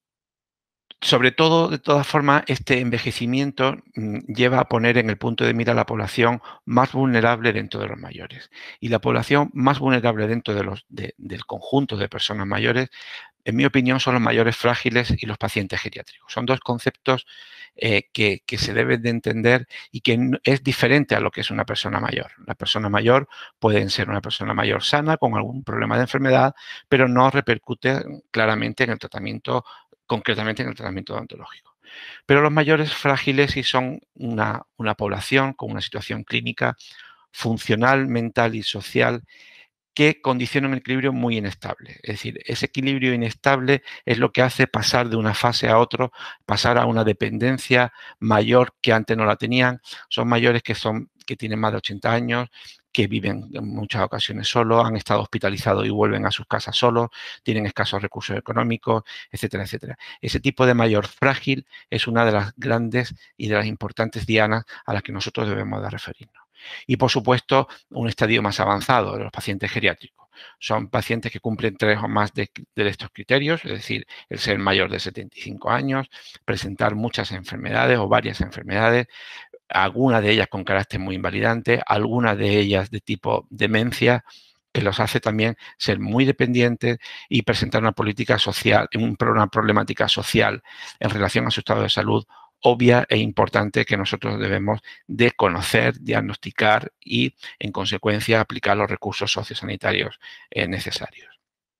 sobre todo, de todas formas, este envejecimiento lleva a poner en el punto de mira a la población más vulnerable dentro de los mayores. Y la población más vulnerable dentro del conjunto de personas mayores, en mi opinión, son los mayores frágiles y los pacientes geriátricos. Son dos conceptos que se deben de entender y que es diferente a lo que es una persona mayor. La persona mayor puede ser una persona mayor sana con algún problema de enfermedad, pero no repercute claramente en el tratamiento, concretamente en el tratamiento odontológico. Pero los mayores frágiles sí son una población con una situación clínica funcional, mental y social que condiciona un equilibrio muy inestable. Es decir, ese equilibrio inestable es lo que hace pasar de una fase a otra, pasar a una dependencia mayor que antes no la tenían. Son mayores que tienen más de 80 años, que viven en muchas ocasiones solos, han estado hospitalizados y vuelven a sus casas solos, tienen escasos recursos económicos, etcétera, etcétera. Ese tipo de mayor frágil es una de las grandes y de las importantes dianas a las que nosotros debemos de referirnos. Y, por supuesto, un estadio más avanzado de los pacientes geriátricos. Son pacientes que cumplen 3 o más de estos criterios, es decir, el ser mayor de 75 años, presentar muchas enfermedades o varias enfermedades, algunas de ellas con carácter muy invalidante, algunas de ellas de tipo demencia, que los hace también ser muy dependientes y presentar una política social, una problemática social en relación a su estado de salud obvia e importante que nosotros debemos de conocer, diagnosticar y, en consecuencia, aplicar los recursos sociosanitarios necesarios.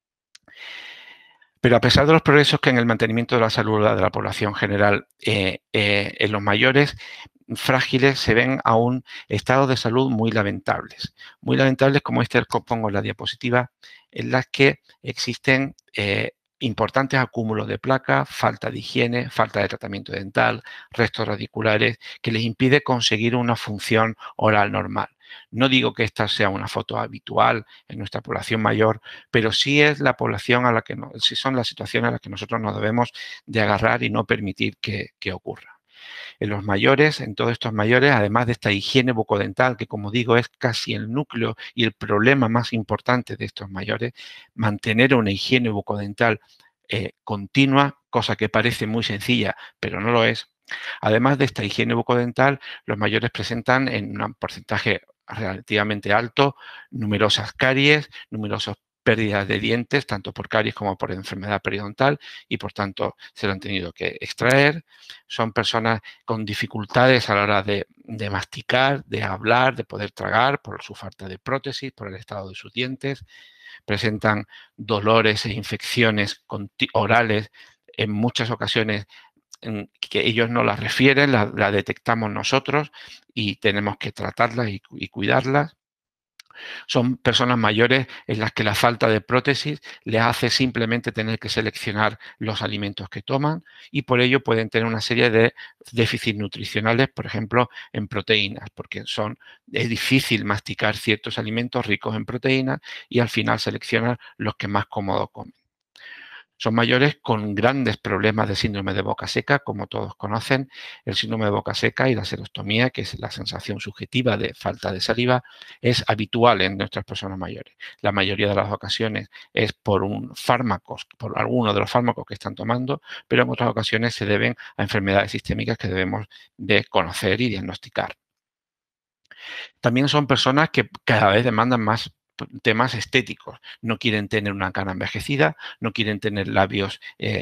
Pero a pesar de los progresos que en el mantenimiento de la salud de la población general en los mayores frágiles se ven aún estados de salud muy lamentables como este que pongo en la diapositiva, en las que existen importantes acúmulos de placa, falta de higiene, falta de tratamiento dental, restos radiculares, que les impide conseguir una función oral normal. No digo que esta sea una foto habitual en nuestra población mayor, pero sí es la población sí son las situaciones a las que nosotros nos debemos de agarrar y no permitir que ocurra. En los mayores, en todos estos mayores, además de esta higiene bucodental, que como digo es casi el núcleo y el problema más importante de estos mayores, mantener una higiene bucodental continua, cosa que parece muy sencilla, pero no lo es. Además de esta higiene bucodental, los mayores presentan en un porcentaje relativamente alto, numerosas caries, numerosas pérdidas de dientes, tanto por caries como por enfermedad periodontal, y por tanto se lo han tenido que extraer. Son personas con dificultades a la hora de masticar, de hablar, de poder tragar por su falta de prótesis, por el estado de sus dientes. Presentan dolores e infecciones orales en muchas ocasiones en que ellos no las refieren, la detectamos nosotros y tenemos que tratarlas y cuidarlas. Son personas mayores en las que la falta de prótesis les hace simplemente tener que seleccionar los alimentos que toman y por ello pueden tener una serie de déficits nutricionales, por ejemplo, en proteínas, porque es difícil masticar ciertos alimentos ricos en proteínas y al final seleccionar los que más cómodo comen. Son mayores con grandes problemas de síndrome de boca seca, como todos conocen. El síndrome de boca seca y la serostomía, que es la sensación subjetiva de falta de saliva, es habitual en nuestras personas mayores. La mayoría de las ocasiones es por por alguno de los fármacos que están tomando, pero en otras ocasiones se deben a enfermedades sistémicas que debemos de conocer y diagnosticar. También son personas que cada vez demandan más temas estéticos. No quieren tener una cara envejecida, no quieren tener labios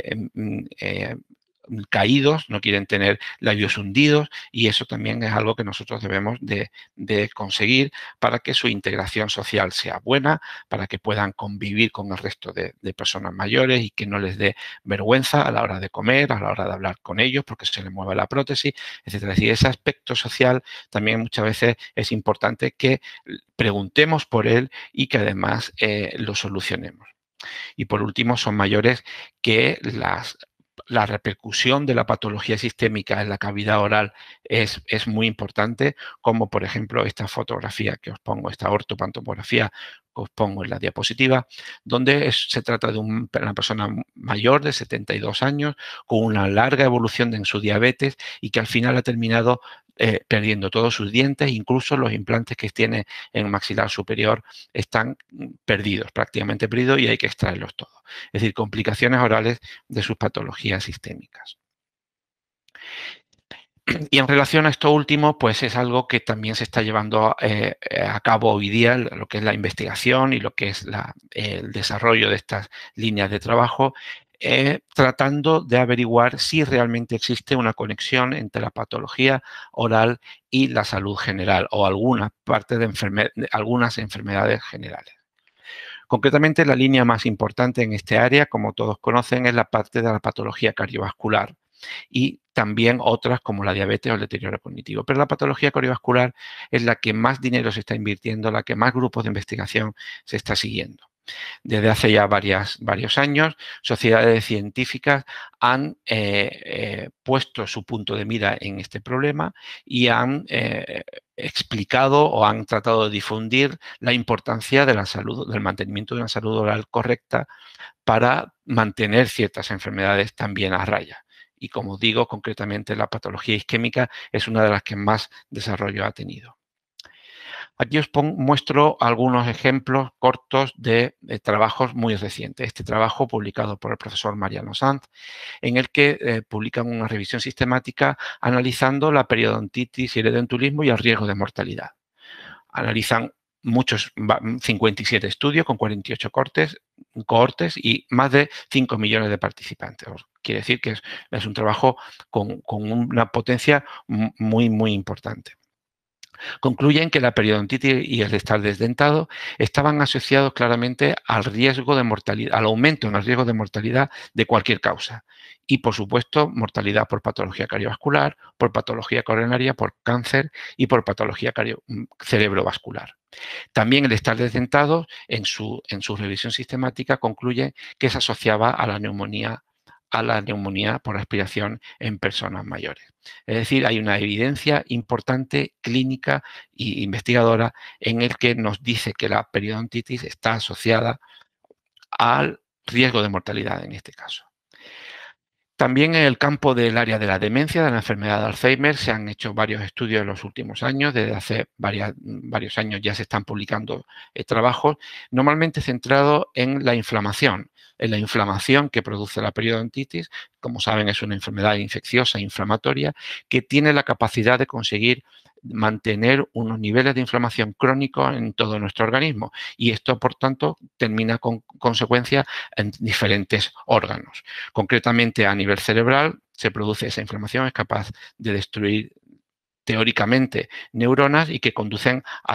caídos, no quieren tener labios hundidos y eso también es algo que nosotros debemos de conseguir para que su integración social sea buena, para que puedan convivir con el resto de personas mayores y que no les dé vergüenza a la hora de comer, a la hora de hablar con ellos porque se les mueve la prótesis, etcétera. Es decir, ese aspecto social también muchas veces es importante que preguntemos por él y que además lo solucionemos. Y por último, son mayores que la repercusión de la patología sistémica en la cavidad oral es muy importante, como por ejemplo esta fotografía que os pongo, esta ortopancreatografía que os pongo en la diapositiva, donde se trata de una persona mayor de 72 años con una larga evolución en su diabetes y que al final ha terminado perdiendo todos sus dientes, incluso los implantes que tiene en el maxilar superior están perdidos, prácticamente perdidos y hay que extraerlos todos. Es decir, complicaciones orales de sus patologías sistémicas. Y en relación a esto último, pues es algo que también se está llevando a cabo hoy día, lo que es la investigación y lo que es el desarrollo de estas líneas de trabajo, tratando de averiguar si realmente existe una conexión entre la patología oral y la salud general o alguna parte de algunas enfermedades generales. Concretamente, la línea más importante en este área, como todos conocen, es la parte de la patología cardiovascular y también otras como la diabetes o el deterioro cognitivo. Pero la patología cardiovascular es la que más dinero se está invirtiendo, la que más grupos de investigación se está siguiendo. Desde hace ya varios años, sociedades científicas han puesto su punto de mira en este problema y han explicado o han tratado de difundir la importancia de la salud, del mantenimiento de una salud oral correcta para mantener ciertas enfermedades también a raya. Y como digo, concretamente la patología isquémica es una de las que más desarrollo ha tenido. Aquí os muestro algunos ejemplos cortos de trabajos muy recientes. Este trabajo publicado por el profesor Mariano Sanz, en el que publican una revisión sistemática analizando la periodontitis y el edentulismo y el riesgo de mortalidad. Analizan 57 estudios con 48 cohortes y más de 5 millones de participantes. Quiere decir que es un trabajo con una potencia muy importante. Concluyen que la periodontitis y el estar desdentado estaban asociados claramente al riesgo de mortalidad, al aumento en el riesgo de mortalidad de cualquier causa. Y, por supuesto, mortalidad por patología cardiovascular, por patología coronaria, por cáncer y por patología cerebrovascular. También el estar desdentado, en su revisión sistemática, concluye que se asociaba a la neumonía por aspiración en personas mayores. Es decir, hay una evidencia importante clínica e investigadora en el que nos dice que la periodontitis está asociada al riesgo de mortalidad en este caso. También en el campo del área de la demencia, de la enfermedad de Alzheimer, se han hecho varios estudios en los últimos años. Desde hace varios años ya se están publicando trabajos, normalmente centrados en la inflamación que produce la periodontitis. Como saben, es una enfermedad infecciosa, inflamatoria, que tiene la capacidad de conseguir mantener unos niveles de inflamación crónicos en todo nuestro organismo y esto, por tanto, termina con consecuencias en diferentes órganos. Concretamente, a nivel cerebral, se produce esa inflamación, es capaz de destruir teóricamente neuronas y que conducen a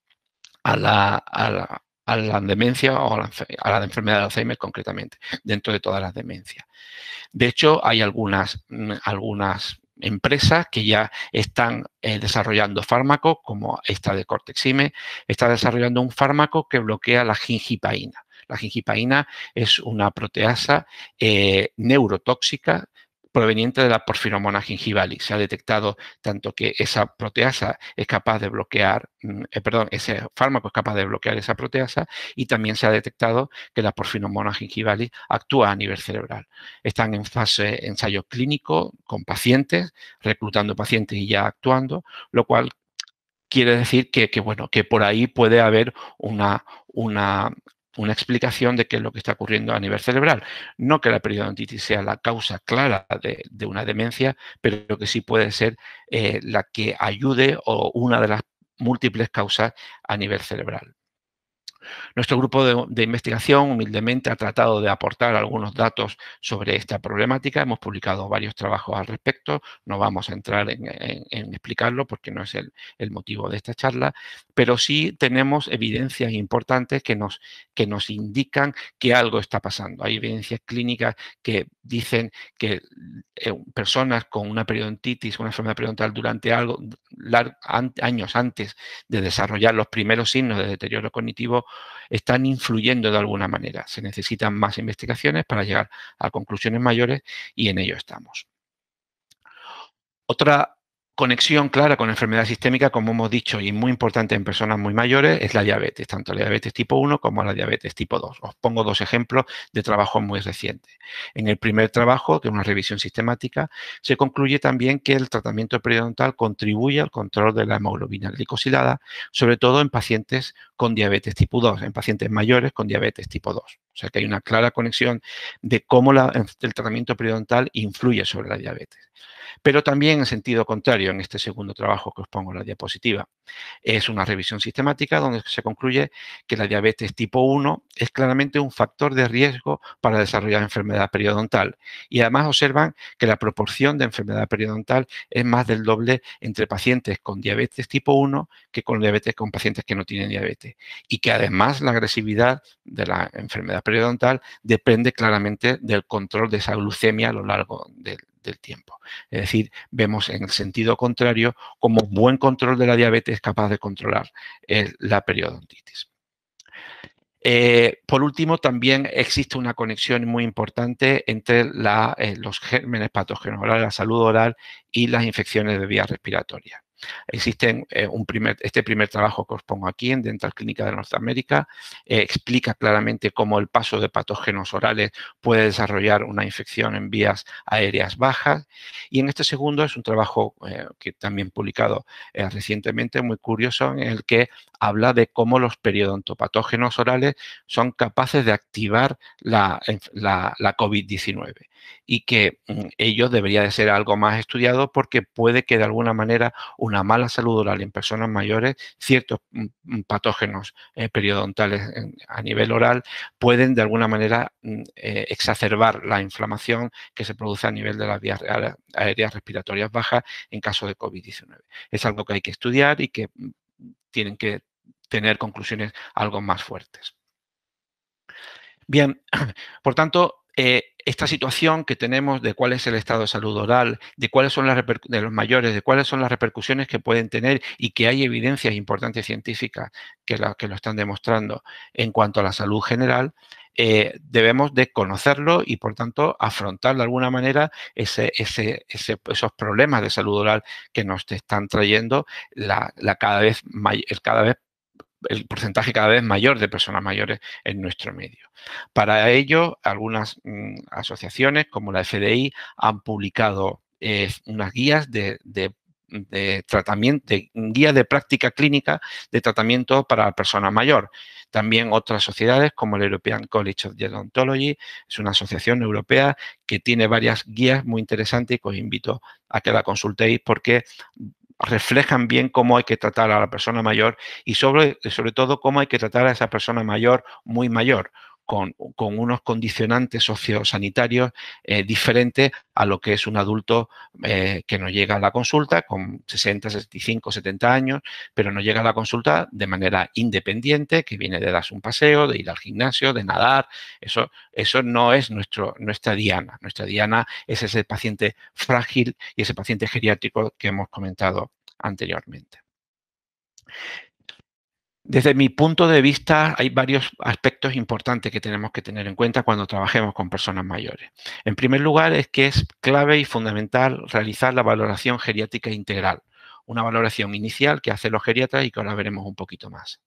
la demencia o a la enfermedad de Alzheimer concretamente, dentro de todas las demencias. De hecho, hay algunas empresas que ya están desarrollando fármacos, como esta de Cortexime, está desarrollando un fármaco que bloquea la gingipaína. La gingipaína es una proteasa neurotóxica proveniente de la porfinomona gingivalis. Se ha detectado tanto que esa proteasa es capaz de bloquear, ese fármaco es capaz de bloquear esa proteasa y también se ha detectado que la porfinomona gingivalis actúa a nivel cerebral. Están en fase de ensayo clínico con pacientes, reclutando pacientes y ya actuando, lo cual quiere decir que por ahí puede haber una explicación de qué es lo que está ocurriendo a nivel cerebral. No que la periodontitis sea la causa clara de una demencia, pero que sí puede ser la que ayude o una de las múltiples causas a nivel cerebral. Nuestro grupo de investigación humildemente ha tratado de aportar algunos datos sobre esta problemática. Hemos publicado varios trabajos al respecto. No vamos a entrar en explicarlo porque no es el motivo de esta charla, pero sí tenemos evidencias importantes que nos indican que algo está pasando. Hay evidencias clínicas que dicen que personas con una periodontitis, una enfermedad periodontal durante años antes de desarrollar los primeros signos de deterioro cognitivo están influyendo de alguna manera. Se necesitan más investigaciones para llegar a conclusiones mayores y en ello estamos. Otra conexión clara con enfermedad sistémica, como hemos dicho, y muy importante en personas muy mayores, es la diabetes, tanto la diabetes tipo 1 como la diabetes tipo 2. Os pongo dos ejemplos de trabajos muy recientes. En el primer trabajo, de una revisión sistemática, se concluye también que el tratamiento periodontal contribuye al control de la hemoglobina glicosilada, sobre todo en pacientes con diabetes tipo 2, en pacientes mayores con diabetes tipo 2. O sea que hay una clara conexión de cómo el tratamiento periodontal influye sobre la diabetes. Pero también en sentido contrario, en este segundo trabajo que os pongo en la diapositiva, es una revisión sistemática donde se concluye que la diabetes tipo 1 es claramente un factor de riesgo para desarrollar enfermedad periodontal. Y además observan que la proporción de enfermedad periodontal es más del doble entre pacientes con diabetes tipo 1 que con pacientes que no tienen diabetes. Y que además la agresividad de la enfermedad periodontal depende claramente del control de esa glucemia a lo largo del tiempo. Es decir, vemos en el sentido contrario cómo buen control de la diabetes es capaz de controlar la periodontitis. Por último, también existe una conexión muy importante entre los gérmenes patógenos orales, la salud oral y las infecciones de vías respiratorias. Existen este primer trabajo que os pongo aquí en Dental Clínica de Norteamérica explica claramente cómo el paso de patógenos orales puede desarrollar una infección en vías aéreas bajas. Y en este segundo es un trabajo que también publicado recientemente, muy curioso, en el que habla de cómo los periodontopatógenos orales son capaces de activar la COVID-19 y que ello debería de ser algo más estudiado porque puede que de alguna manera una mala salud oral en personas mayores, ciertos patógenos periodontales a nivel oral pueden de alguna manera exacerbar la inflamación que se produce a nivel de las vías aéreas respiratorias bajas en caso de COVID-19. Es algo que hay que estudiar y que tienen que tener conclusiones algo más fuertes. Bien, por tanto, esta situación que tenemos de cuál es el estado de salud oral, de cuáles son de los mayores, de cuáles son las repercusiones que pueden tener y que hay evidencias importantes científicas que lo están demostrando en cuanto a la salud general, debemos de conocerlo y, por tanto, afrontar de alguna manera esos problemas de salud oral que nos están trayendo el porcentaje cada vez mayor de personas mayores en nuestro medio. Para ello, algunas asociaciones como la FDI han publicado unas guías de tratamiento, guía de práctica clínica de tratamiento para la persona mayor. También otras sociedades como el European College of Gerontology, es una asociación europea que tiene varias guías muy interesantes y que os invito a que la consultéis porque reflejan bien cómo hay que tratar a la persona mayor y sobre todo cómo hay que tratar a esa persona mayor muy mayor, con unos condicionantes sociosanitarios diferentes a lo que es un adulto que no llega a la consulta con 60, 65, 70 años, pero no llega a la consulta de manera independiente, que viene de darse un paseo, de ir al gimnasio, de nadar. Eso no es nuestra diana. Nuestra diana es ese paciente frágil y ese paciente geriátrico que hemos comentado anteriormente. Desde mi punto de vista, hay varios aspectos importantes que tenemos que tener en cuenta cuando trabajemos con personas mayores. En primer lugar, es que es clave y fundamental realizar la valoración geriátrica integral, una valoración inicial que hacen los geriatras y que ahora veremos un poquito más.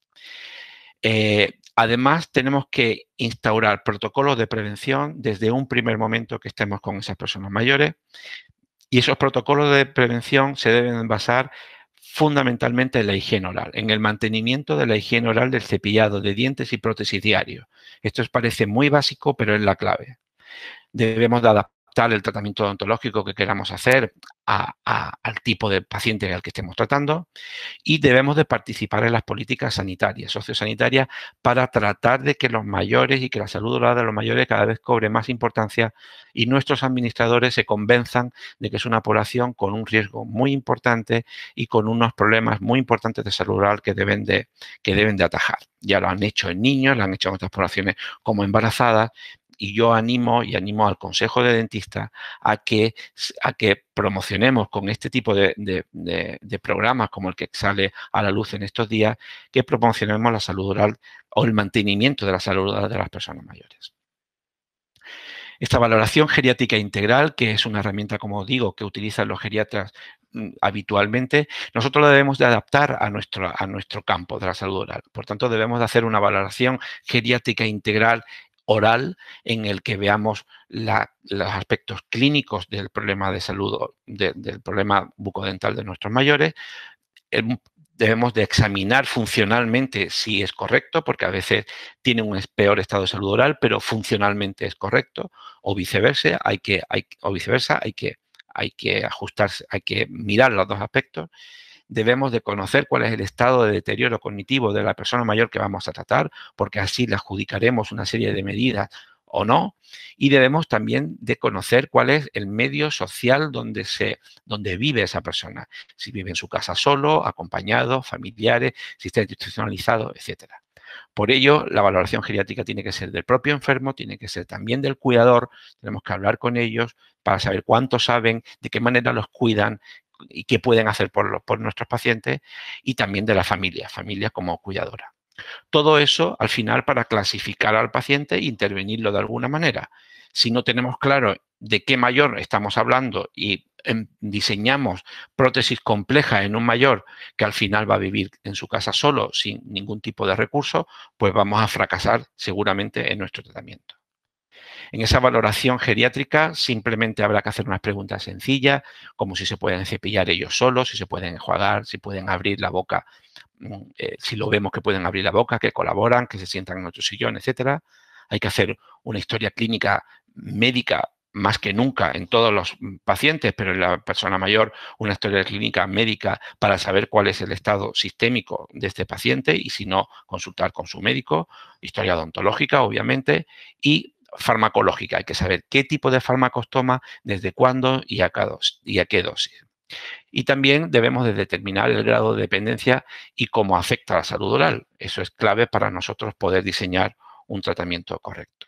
Además, tenemos que instaurar protocolos de prevención desde un primer momento que estemos con esas personas mayores, y esos protocolos de prevención se deben basar fundamentalmente en la higiene oral, en el mantenimiento de la higiene oral del cepillado de dientes y prótesis diario. Esto os parece muy básico, pero es la clave. Debemos de adaptar el tratamiento odontológico que queramos hacer al tipo de paciente al que estemos tratando, y debemos de participar en las políticas sanitarias, sociosanitarias, para tratar de que los mayores y que la salud oral de los mayores cada vez cobre más importancia y nuestros administradores se convenzan de que es una población con un riesgo muy importante y con unos problemas muy importantes de salud oral que deben de atajar. Ya lo han hecho en niños, lo han hecho en otras poblaciones como embarazadas, y yo animo al Consejo de Dentistas a que promocionemos con este tipo de programas como el que sale a la luz en estos días, que promocionemos la salud oral o el mantenimiento de la salud oral de las personas mayores. Esta valoración geriátrica integral, que es una herramienta, como digo, que utilizan los geriatras habitualmente, nosotros la debemos de adaptar a nuestro campo de la salud oral. Por tanto, debemos de hacer una valoración geriátrica integral oral en el que veamos los aspectos clínicos del problema de salud, del problema bucodental de nuestros mayores. Debemos de examinar funcionalmente si es correcto, porque a veces tiene un peor estado de salud oral, pero funcionalmente es correcto, o viceversa, hay que ajustarse, hay que mirar los dos aspectos. Debemos de conocer cuál es el estado de deterioro cognitivo de la persona mayor que vamos a tratar, porque así le adjudicaremos una serie de medidas o no. Y debemos también de conocer cuál es el medio social donde vive esa persona. Si vive en su casa solo, acompañado, familiares, si está institucionalizado, etcétera. Por ello, la valoración geriátrica tiene que ser del propio enfermo, tiene que ser también del cuidador. Tenemos que hablar con ellos para saber cuánto saben, de qué manera los cuidan y qué pueden hacer por nuestros pacientes, y también de la familia como cuidadora. Todo eso, al final, para clasificar al paciente e intervenirlo de alguna manera. Si no tenemos claro de qué mayor estamos hablando y diseñamos prótesis complejas en un mayor que al final va a vivir en su casa solo, sin ningún tipo de recurso, pues vamos a fracasar seguramente en nuestro tratamiento. En esa valoración geriátrica simplemente habrá que hacer unas preguntas sencillas, como si se pueden cepillar ellos solos, si se pueden enjuagar, si pueden abrir la boca, si lo vemos que pueden abrir la boca, que colaboran, que se sientan en nuestro sillón, etcétera. Hay que hacer una historia clínica médica más que nunca en todos los pacientes, pero en la persona mayor una historia clínica médica para saber cuál es el estado sistémico de este paciente y, si no, consultar con su médico. Historia odontológica, obviamente, y farmacológica. Hay que saber qué tipo de fármacos toma, desde cuándo y a qué dosis. Y también debemos de determinar el grado de dependencia y cómo afecta a la salud oral. Eso es clave para nosotros poder diseñar un tratamiento correcto.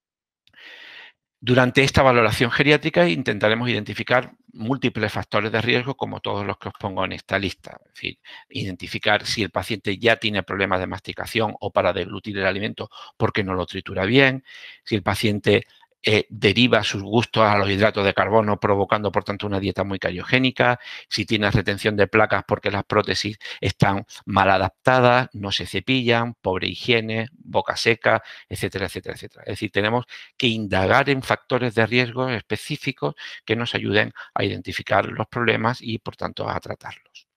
Durante esta valoración geriátrica intentaremos identificar múltiples factores de riesgo, como todos los que os pongo en esta lista. Es decir, identificar si el paciente ya tiene problemas de masticación o para deglutir el alimento porque no lo tritura bien, si el paciente deriva sus gustos a los hidratos de carbono, provocando, por tanto, una dieta muy cariogénica, si tiene retención de placas porque las prótesis están mal adaptadas, no se cepillan, pobre higiene, boca seca, etcétera, etcétera, etcétera. Es decir, tenemos que indagar en factores de riesgo específicos que nos ayuden a identificar los problemas y, por tanto, a tratarlos.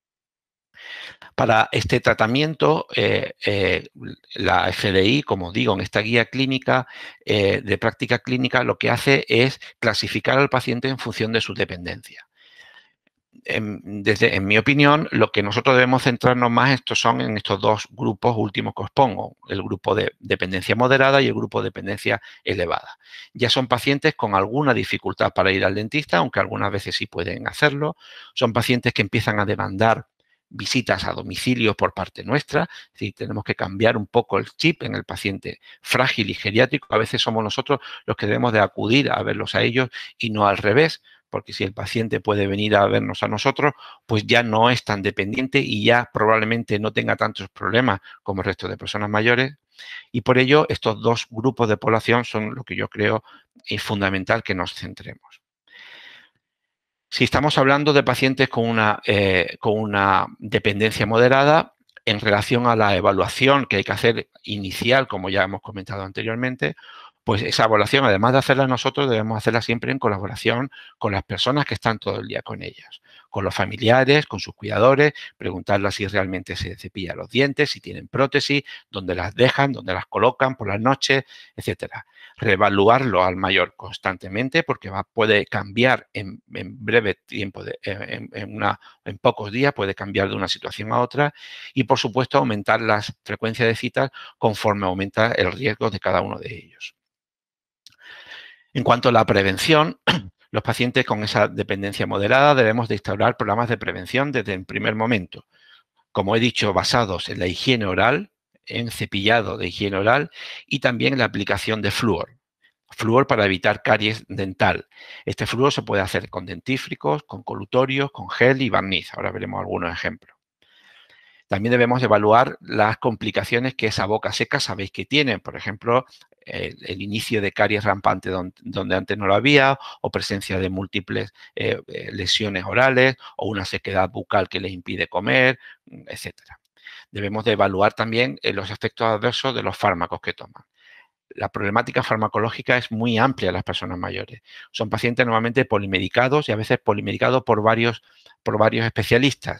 Para este tratamiento, la FDI, como digo, en esta guía clínica de práctica clínica, lo que hace es clasificar al paciente en función de su dependencia. en mi opinión, lo que nosotros debemos centrarnos más son en estos dos grupos últimos que os pongo, el grupo de dependencia moderada y el grupo de dependencia elevada. Ya son pacientes con alguna dificultad para ir al dentista, aunque algunas veces sí pueden hacerlo. Son pacientes que empiezan a demandar visitas a domicilio por parte nuestra, es decir, tenemos que cambiar un poco el chip en el paciente frágil y geriátrico. A veces somos nosotros los que debemos de acudir a verlos a ellos y no al revés, porque si el paciente puede venir a vernos a nosotros, pues ya no es tan dependiente y ya probablemente no tenga tantos problemas como el resto de personas mayores. Y por ello, estos dos grupos de población son lo que yo creo es fundamental que nos centremos. Si estamos hablando de pacientes con una dependencia moderada, en relación a la evaluación que hay que hacer inicial, como ya hemos comentado anteriormente, pues esa evaluación, además de hacerla nosotros, debemos hacerla siempre en colaboración con las personas que están todo el día con ellas, con los familiares, con sus cuidadores, preguntarles si realmente se cepillan los dientes, si tienen prótesis, dónde las dejan, dónde las colocan por las noches, etcétera. Reevaluarlo al mayor constantemente porque puede cambiar en breve tiempo, en pocos días, puede cambiar de una situación a otra y, por supuesto, aumentar las frecuencias de citas conforme aumenta el riesgo de cada uno de ellos. En cuanto a la prevención, los pacientes con esa dependencia moderada debemos de instaurar programas de prevención desde el primer momento. Como he dicho, basados en la higiene oral, en cepillado de higiene oral y también en la aplicación de flúor. Flúor para evitar caries dental. Este flúor se puede hacer con dentífricos, con colutorios, con gel y barniz. Ahora veremos algunos ejemplos. También debemos evaluar las complicaciones que esa boca seca sabéis que tiene. Por ejemplo, el inicio de caries rampante donde antes no lo había, o presencia de múltiples lesiones orales, o una sequedad bucal que les impide comer, etcétera. Debemos de evaluar también los efectos adversos de los fármacos que toman. La problemática farmacológica es muy amplia en las personas mayores. Son pacientes normalmente polimedicados y a veces polimedicados por varios especialistas,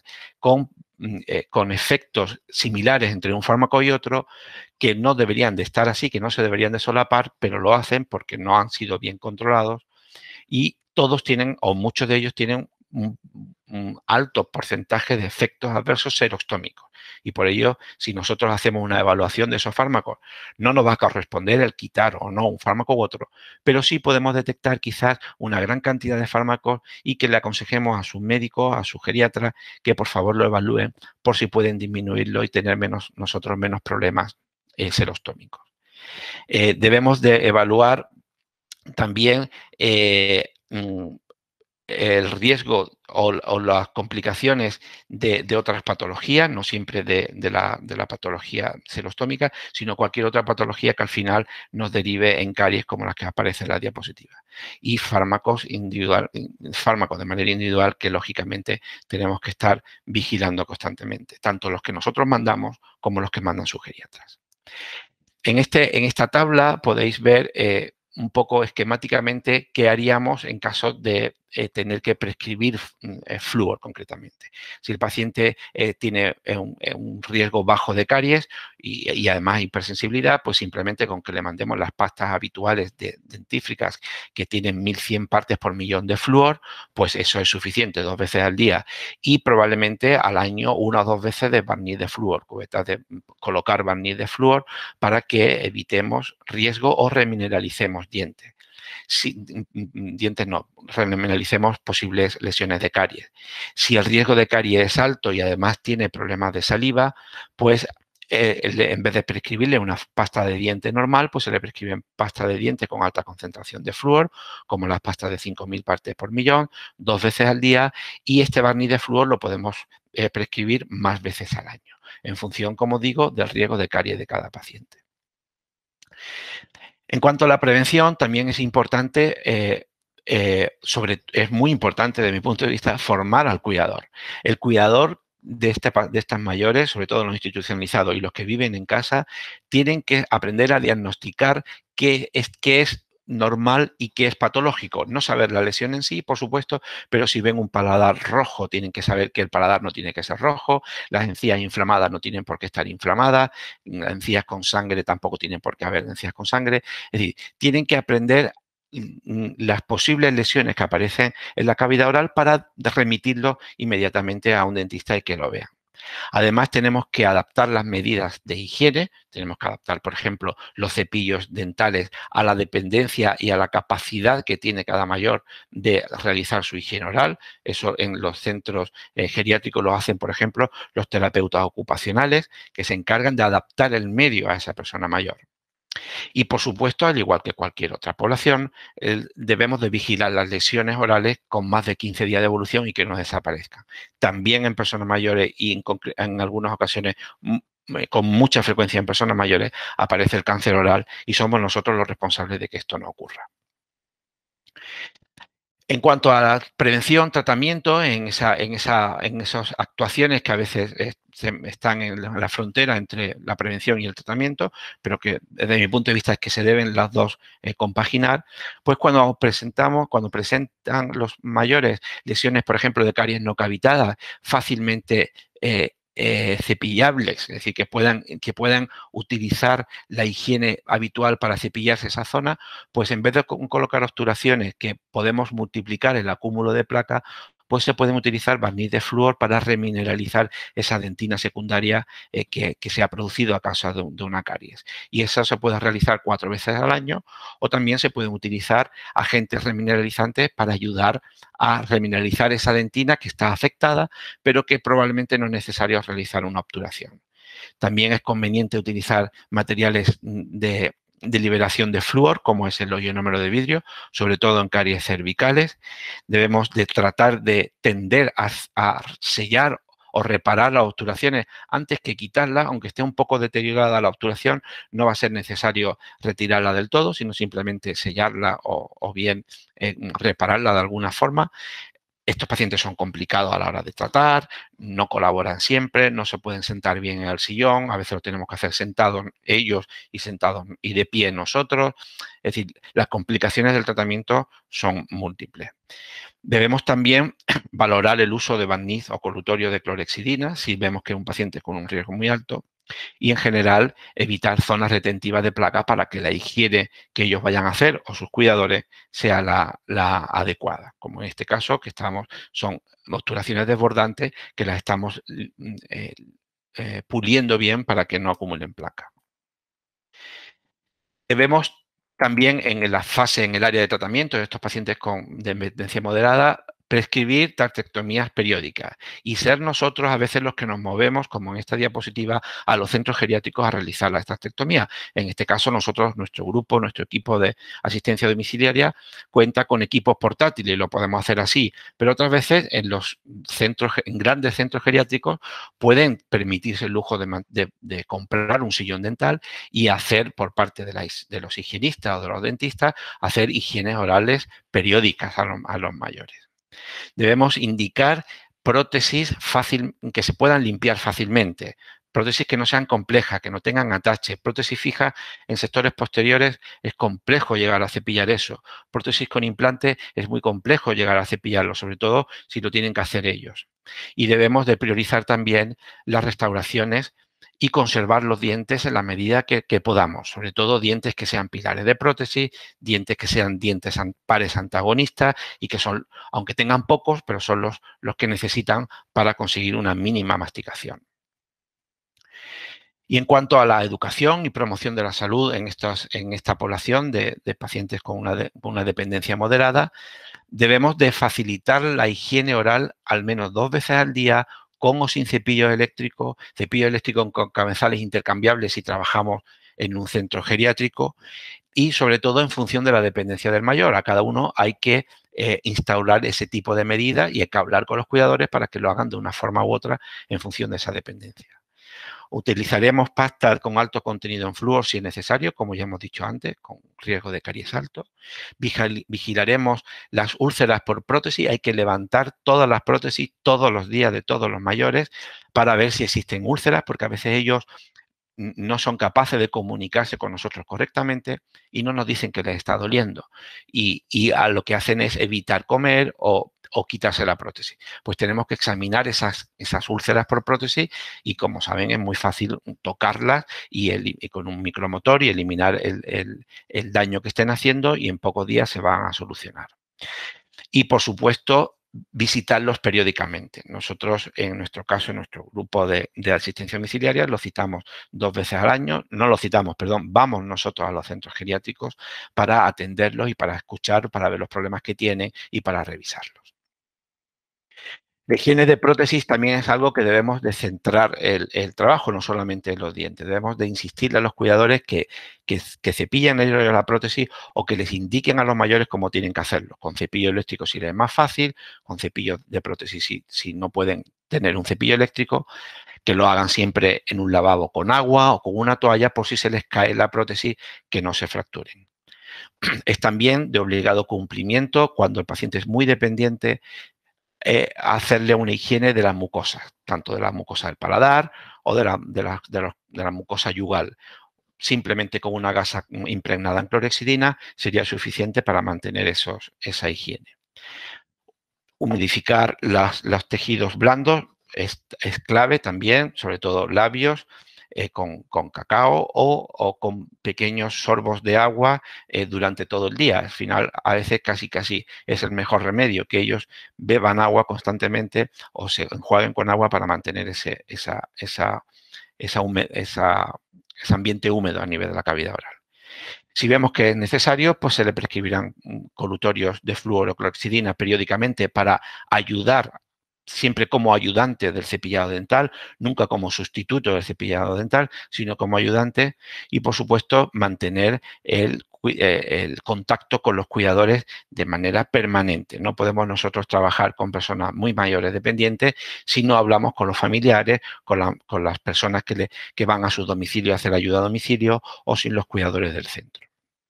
con efectos similares entre un fármaco y otro que no deberían de estar así, que no se deberían de solapar, pero lo hacen porque no han sido bien controlados y todos tienen, o muchos de ellos tienen un alto porcentaje de efectos adversos serostómicos. Y por ello, si nosotros hacemos una evaluación de esos fármacos, no nos va a corresponder el quitar o no un fármaco u otro, pero sí podemos detectar quizás una gran cantidad de fármacos y que le aconsejemos a sus médicos, a sus geriatras, que por favor lo evalúen por si pueden disminuirlo y tener nosotros menos problemas serostómicos. Debemos de evaluar también el riesgo o las complicaciones de otras patologías, no siempre de la patología serostómica, sino cualquier otra patología que al final nos derive en caries como las que aparecen en la diapositiva. Y fármacos de manera individual que lógicamente tenemos que estar vigilando constantemente, tanto los que nosotros mandamos como los que mandan sus geriatras. En esta tabla podéis ver un poco esquemáticamente qué haríamos en caso de tener que prescribir flúor concretamente. Si el paciente tiene un riesgo bajo de caries y además hipersensibilidad, pues simplemente con que le mandemos las pastas habituales dentífricas que tienen 1100 partes por millón de flúor, pues eso es suficiente 2 veces al día y probablemente al año 1 o 2 veces de barniz de flúor, cubetas de colocar barniz de flúor para que evitemos riesgo o remineralicemos dientes. Dientes no, reminalicemos posibles lesiones de caries. Si el riesgo de caries es alto y además tiene problemas de saliva, pues en vez de prescribirle una pasta de diente normal, pues se le prescribe pasta de diente con alta concentración de flúor, como las pastas de 5000 partes por millón, 2 veces al día, y este barniz de flúor lo podemos prescribir más veces al año, en función, como digo, del riesgo de caries de cada paciente. En cuanto a la prevención, también es importante, es muy importante desde mi punto de vista, formar al cuidador. El cuidador de estas mayores, sobre todo los institucionalizados y los que viven en casa, tienen que aprender a diagnosticar qué es normal y qué es patológico. No saber la lesión en sí, por supuesto, pero si ven un paladar rojo, tienen que saber que el paladar no tiene que ser rojo, las encías inflamadas no tienen por qué estar inflamadas, las encías con sangre tampoco tienen por qué haber encías con sangre. Es decir, tienen que aprender las posibles lesiones que aparecen en la cavidad oral para remitirlo inmediatamente a un dentista y que lo vea. Además, tenemos que adaptar las medidas de higiene, tenemos que adaptar, por ejemplo, los cepillos dentales a la dependencia y a la capacidad que tiene cada mayor de realizar su higiene oral. Eso en los centros geriátricos lo hacen, por ejemplo, los terapeutas ocupacionales, que se encargan de adaptar el medio a esa persona mayor. Y, por supuesto, al igual que cualquier otra población, debemos de vigilar las lesiones orales con más de 15 días de evolución y que no desaparezcan. También en personas mayores y en algunas ocasiones con mucha frecuencia en personas mayores aparece el cáncer oral y somos nosotros los responsables de que esto no ocurra. En cuanto a la prevención, tratamiento, en esas actuaciones que a veces están en la frontera entre la prevención y el tratamiento, pero que desde mi punto de vista es que se deben las dos compaginar, pues cuando presentan los mayores lesiones, por ejemplo, de caries no cavitadas, fácilmente cepillables, es decir, que puedan utilizar la higiene habitual para cepillarse esa zona, pues en vez de colocar obturaciones que podemos multiplicar el acúmulo de placa, pues se pueden utilizar barniz de flúor para remineralizar esa dentina secundaria que se ha producido a causa de una caries. Y eso se puede realizar 4 veces al año, o también se pueden utilizar agentes remineralizantes para ayudar a remineralizar esa dentina que está afectada, pero que probablemente no es necesario realizar una obturación. También es conveniente utilizar materiales de liberación de flúor, como es el ioinómero de vidrio, sobre todo en caries cervicales. Debemos de tratar de tender a sellar o reparar las obturaciones antes que quitarlas, aunque esté un poco deteriorada la obturación, no va a ser necesario retirarla del todo, sino simplemente sellarla o bien repararla de alguna forma. Estos pacientes son complicados a la hora de tratar, no colaboran siempre, no se pueden sentar bien en el sillón, a veces lo tenemos que hacer sentados ellos y sentados y de pie nosotros. Es decir, las complicaciones del tratamiento son múltiples. Debemos también valorar el uso de barniz o colutorio de clorhexidina si vemos que es un paciente con un riesgo muy alto. Y en general evitar zonas retentivas de placa para que la higiene que ellos vayan a hacer o sus cuidadores sea la adecuada. Como en este caso, que son obturaciones desbordantes que las estamos puliendo bien para que no acumulen placa. Vemos también en la fase, en el área de tratamiento de estos pacientes con dependencia moderada, prescribir trastectomías periódicas y ser nosotros a veces los que nos movemos, como en esta diapositiva, a los centros geriátricos a realizar la trastectomía. En este caso, nosotros, nuestro grupo, nuestro equipo de asistencia domiciliaria cuenta con equipos portátiles y lo podemos hacer así, pero otras veces en grandes centros geriátricos pueden permitirse el lujo de comprar un sillón dental y hacer por parte de los higienistas o de los dentistas, hacer higienes orales periódicas a los mayores. Debemos indicar prótesis que se puedan limpiar fácilmente, prótesis que no sean complejas, que no tengan atache. Prótesis fijas en sectores posteriores es complejo llegar a cepillar eso. Prótesis con implante es muy complejo llegar a cepillarlo, sobre todo si lo tienen que hacer ellos. Y debemos de priorizar también las restauraciones y conservar los dientes en la medida que podamos, sobre todo dientes que sean pilares de prótesis, dientes que sean dientes pares antagonistas y que son, aunque tengan pocos, pero son los que necesitan para conseguir una mínima masticación. Y en cuanto a la educación y promoción de la salud en esta población de pacientes con una dependencia moderada, debemos de facilitar la higiene oral al menos 2 veces al día, con o sin cepillo eléctrico con cabezales intercambiables si trabajamos en un centro geriátrico y sobre todo en función de la dependencia del mayor. A cada uno hay que instaurar ese tipo de medida y hay que hablar con los cuidadores para que lo hagan de una forma u otra en función de esa dependencia. Utilizaremos pasta con alto contenido en flúor si es necesario, como ya hemos dicho antes, con riesgo de caries alto. Vigilaremos las úlceras por prótesis. Hay que levantar todas las prótesis todos los días de todos los mayores para ver si existen úlceras, porque a veces ellos no son capaces de comunicarse con nosotros correctamente y no nos dicen que les está doliendo. Y a lo que hacen es evitar comer o o quitarse la prótesis. Pues tenemos que examinar esas úlceras por prótesis y, como saben, es muy fácil tocarlas y con un micromotor y eliminar el daño que estén haciendo, y en pocos días se van a solucionar. Y, por supuesto, visitarlos periódicamente. Nosotros, en nuestro caso, en nuestro grupo de asistencia domiciliaria, lo citamos 2 veces al año. No lo citamos, perdón, vamos nosotros a los centros geriátricos para atenderlos y para escuchar, para ver los problemas que tienen y para revisarlos. La higiene de prótesis también es algo que debemos de centrar el trabajo, no solamente en los dientes. Debemos de insistirle a los cuidadores que cepillen la prótesis, o que les indiquen a los mayores cómo tienen que hacerlo. Con cepillo eléctrico si les es más fácil, con cepillo de prótesis si no pueden tener un cepillo eléctrico, que lo hagan siempre en un lavabo con agua o con una toalla, por si se les cae la prótesis, que no se fracturen. Es también de obligado cumplimiento, cuando el paciente es muy dependiente, hacerle una higiene de las mucosas, tanto de la mucosa del paladar o de la mucosa yugal. Simplemente con una gasa impregnada en clorhexidina sería suficiente para mantener esa higiene. Humidificar los tejidos blandos es clave también, sobre todo labios, con cacao o con pequeños sorbos de agua durante todo el día. Al final, a veces casi es el mejor remedio, que ellos beban agua constantemente o se enjuaguen con agua para mantener ese ambiente húmedo a nivel de la cavidad oral. Si vemos que es necesario, pues se le prescribirán colutorios de fluoroclorexidina periódicamente para ayudar, siempre como ayudante del cepillado dental, nunca como sustituto del cepillado dental, sino como ayudante. Y, por supuesto, mantener el contacto con los cuidadores de manera permanente. No podemos nosotros trabajar con personas muy mayores dependientes si no hablamos con los familiares, con las personas que van a su domicilio a hacer ayuda a domicilio, o sin los cuidadores del centro.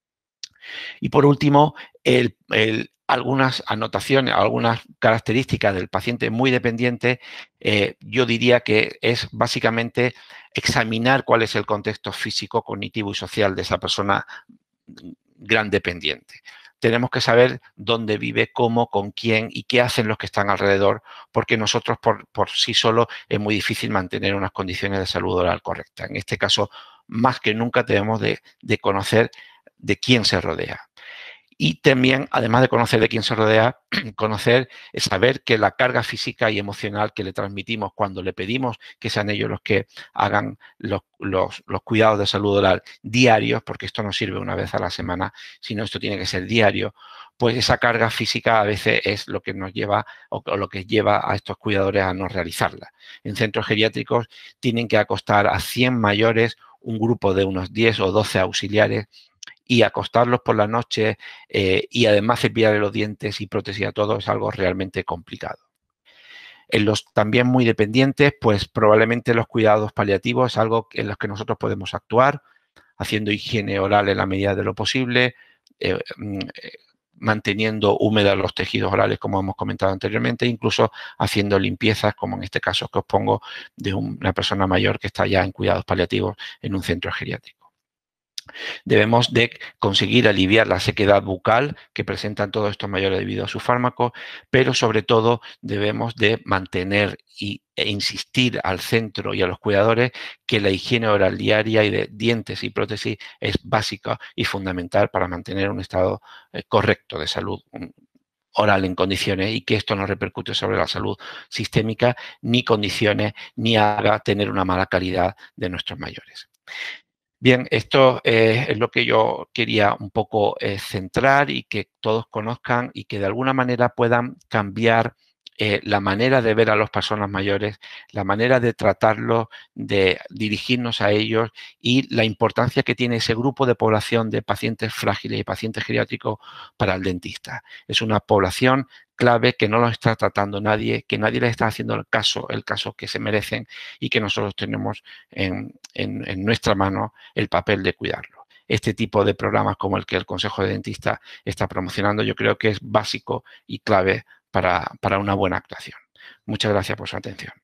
Y, por último, algunas anotaciones, algunas características del paciente muy dependiente, yo diría que es básicamente examinar cuál es el contexto físico, cognitivo y social de esa persona gran dependiente. Tenemos que saber dónde vive, cómo, con quién y qué hacen los que están alrededor, porque nosotros por sí solos es muy difícil mantener unas condiciones de salud oral correctas. En este caso, más que nunca, debemos de conocer de quién se rodea. Y también, además de conocer de quién se rodea, saber que la carga física y emocional que le transmitimos cuando le pedimos que sean ellos los que hagan los cuidados de salud oral diarios, porque esto no sirve una vez a la semana, sino esto tiene que ser diario, pues esa carga física a veces es lo que nos lleva o lo que lleva a estos cuidadores a no realizarla. En centros geriátricos tienen que acostar a 100 mayores, un grupo de unos 10 o 12 auxiliares, y acostarlos por la noche y además cepillarle los dientes y prótesis a todos es algo realmente complicado. En los también muy dependientes, pues probablemente los cuidados paliativos es algo en los que nosotros podemos actuar, haciendo higiene oral en la medida de lo posible, manteniendo húmedos los tejidos orales, como hemos comentado anteriormente, incluso haciendo limpiezas, como en este caso que os pongo, de una persona mayor que está ya en cuidados paliativos en un centro geriátrico. Debemos de conseguir aliviar la sequedad bucal que presentan todos estos mayores debido a sus fármacos, pero sobre todo debemos de mantener e insistir al centro y a los cuidadores que la higiene oral diaria y de dientes y prótesis es básica y fundamental para mantener un estado correcto de salud oral en condiciones, y que esto no repercute sobre la salud sistémica, ni condiciones, ni haga tener una mala calidad de nuestros mayores. Bien, esto es lo que yo quería un poco centrar, y que todos conozcan y que de alguna manera puedan cambiar la manera de ver a las personas mayores, la manera de tratarlos, de dirigirnos a ellos, y la importancia que tiene ese grupo de población de pacientes frágiles y pacientes geriátricos para el dentista. Es una población clave que no los está tratando nadie, que nadie les está haciendo el caso que se merecen, y que nosotros tenemos en nuestra mano el papel de cuidarlo. Este tipo de programas como el que el Consejo de Dentistas está promocionando, yo creo que es básico y clave para una buena actuación. Muchas gracias por su atención.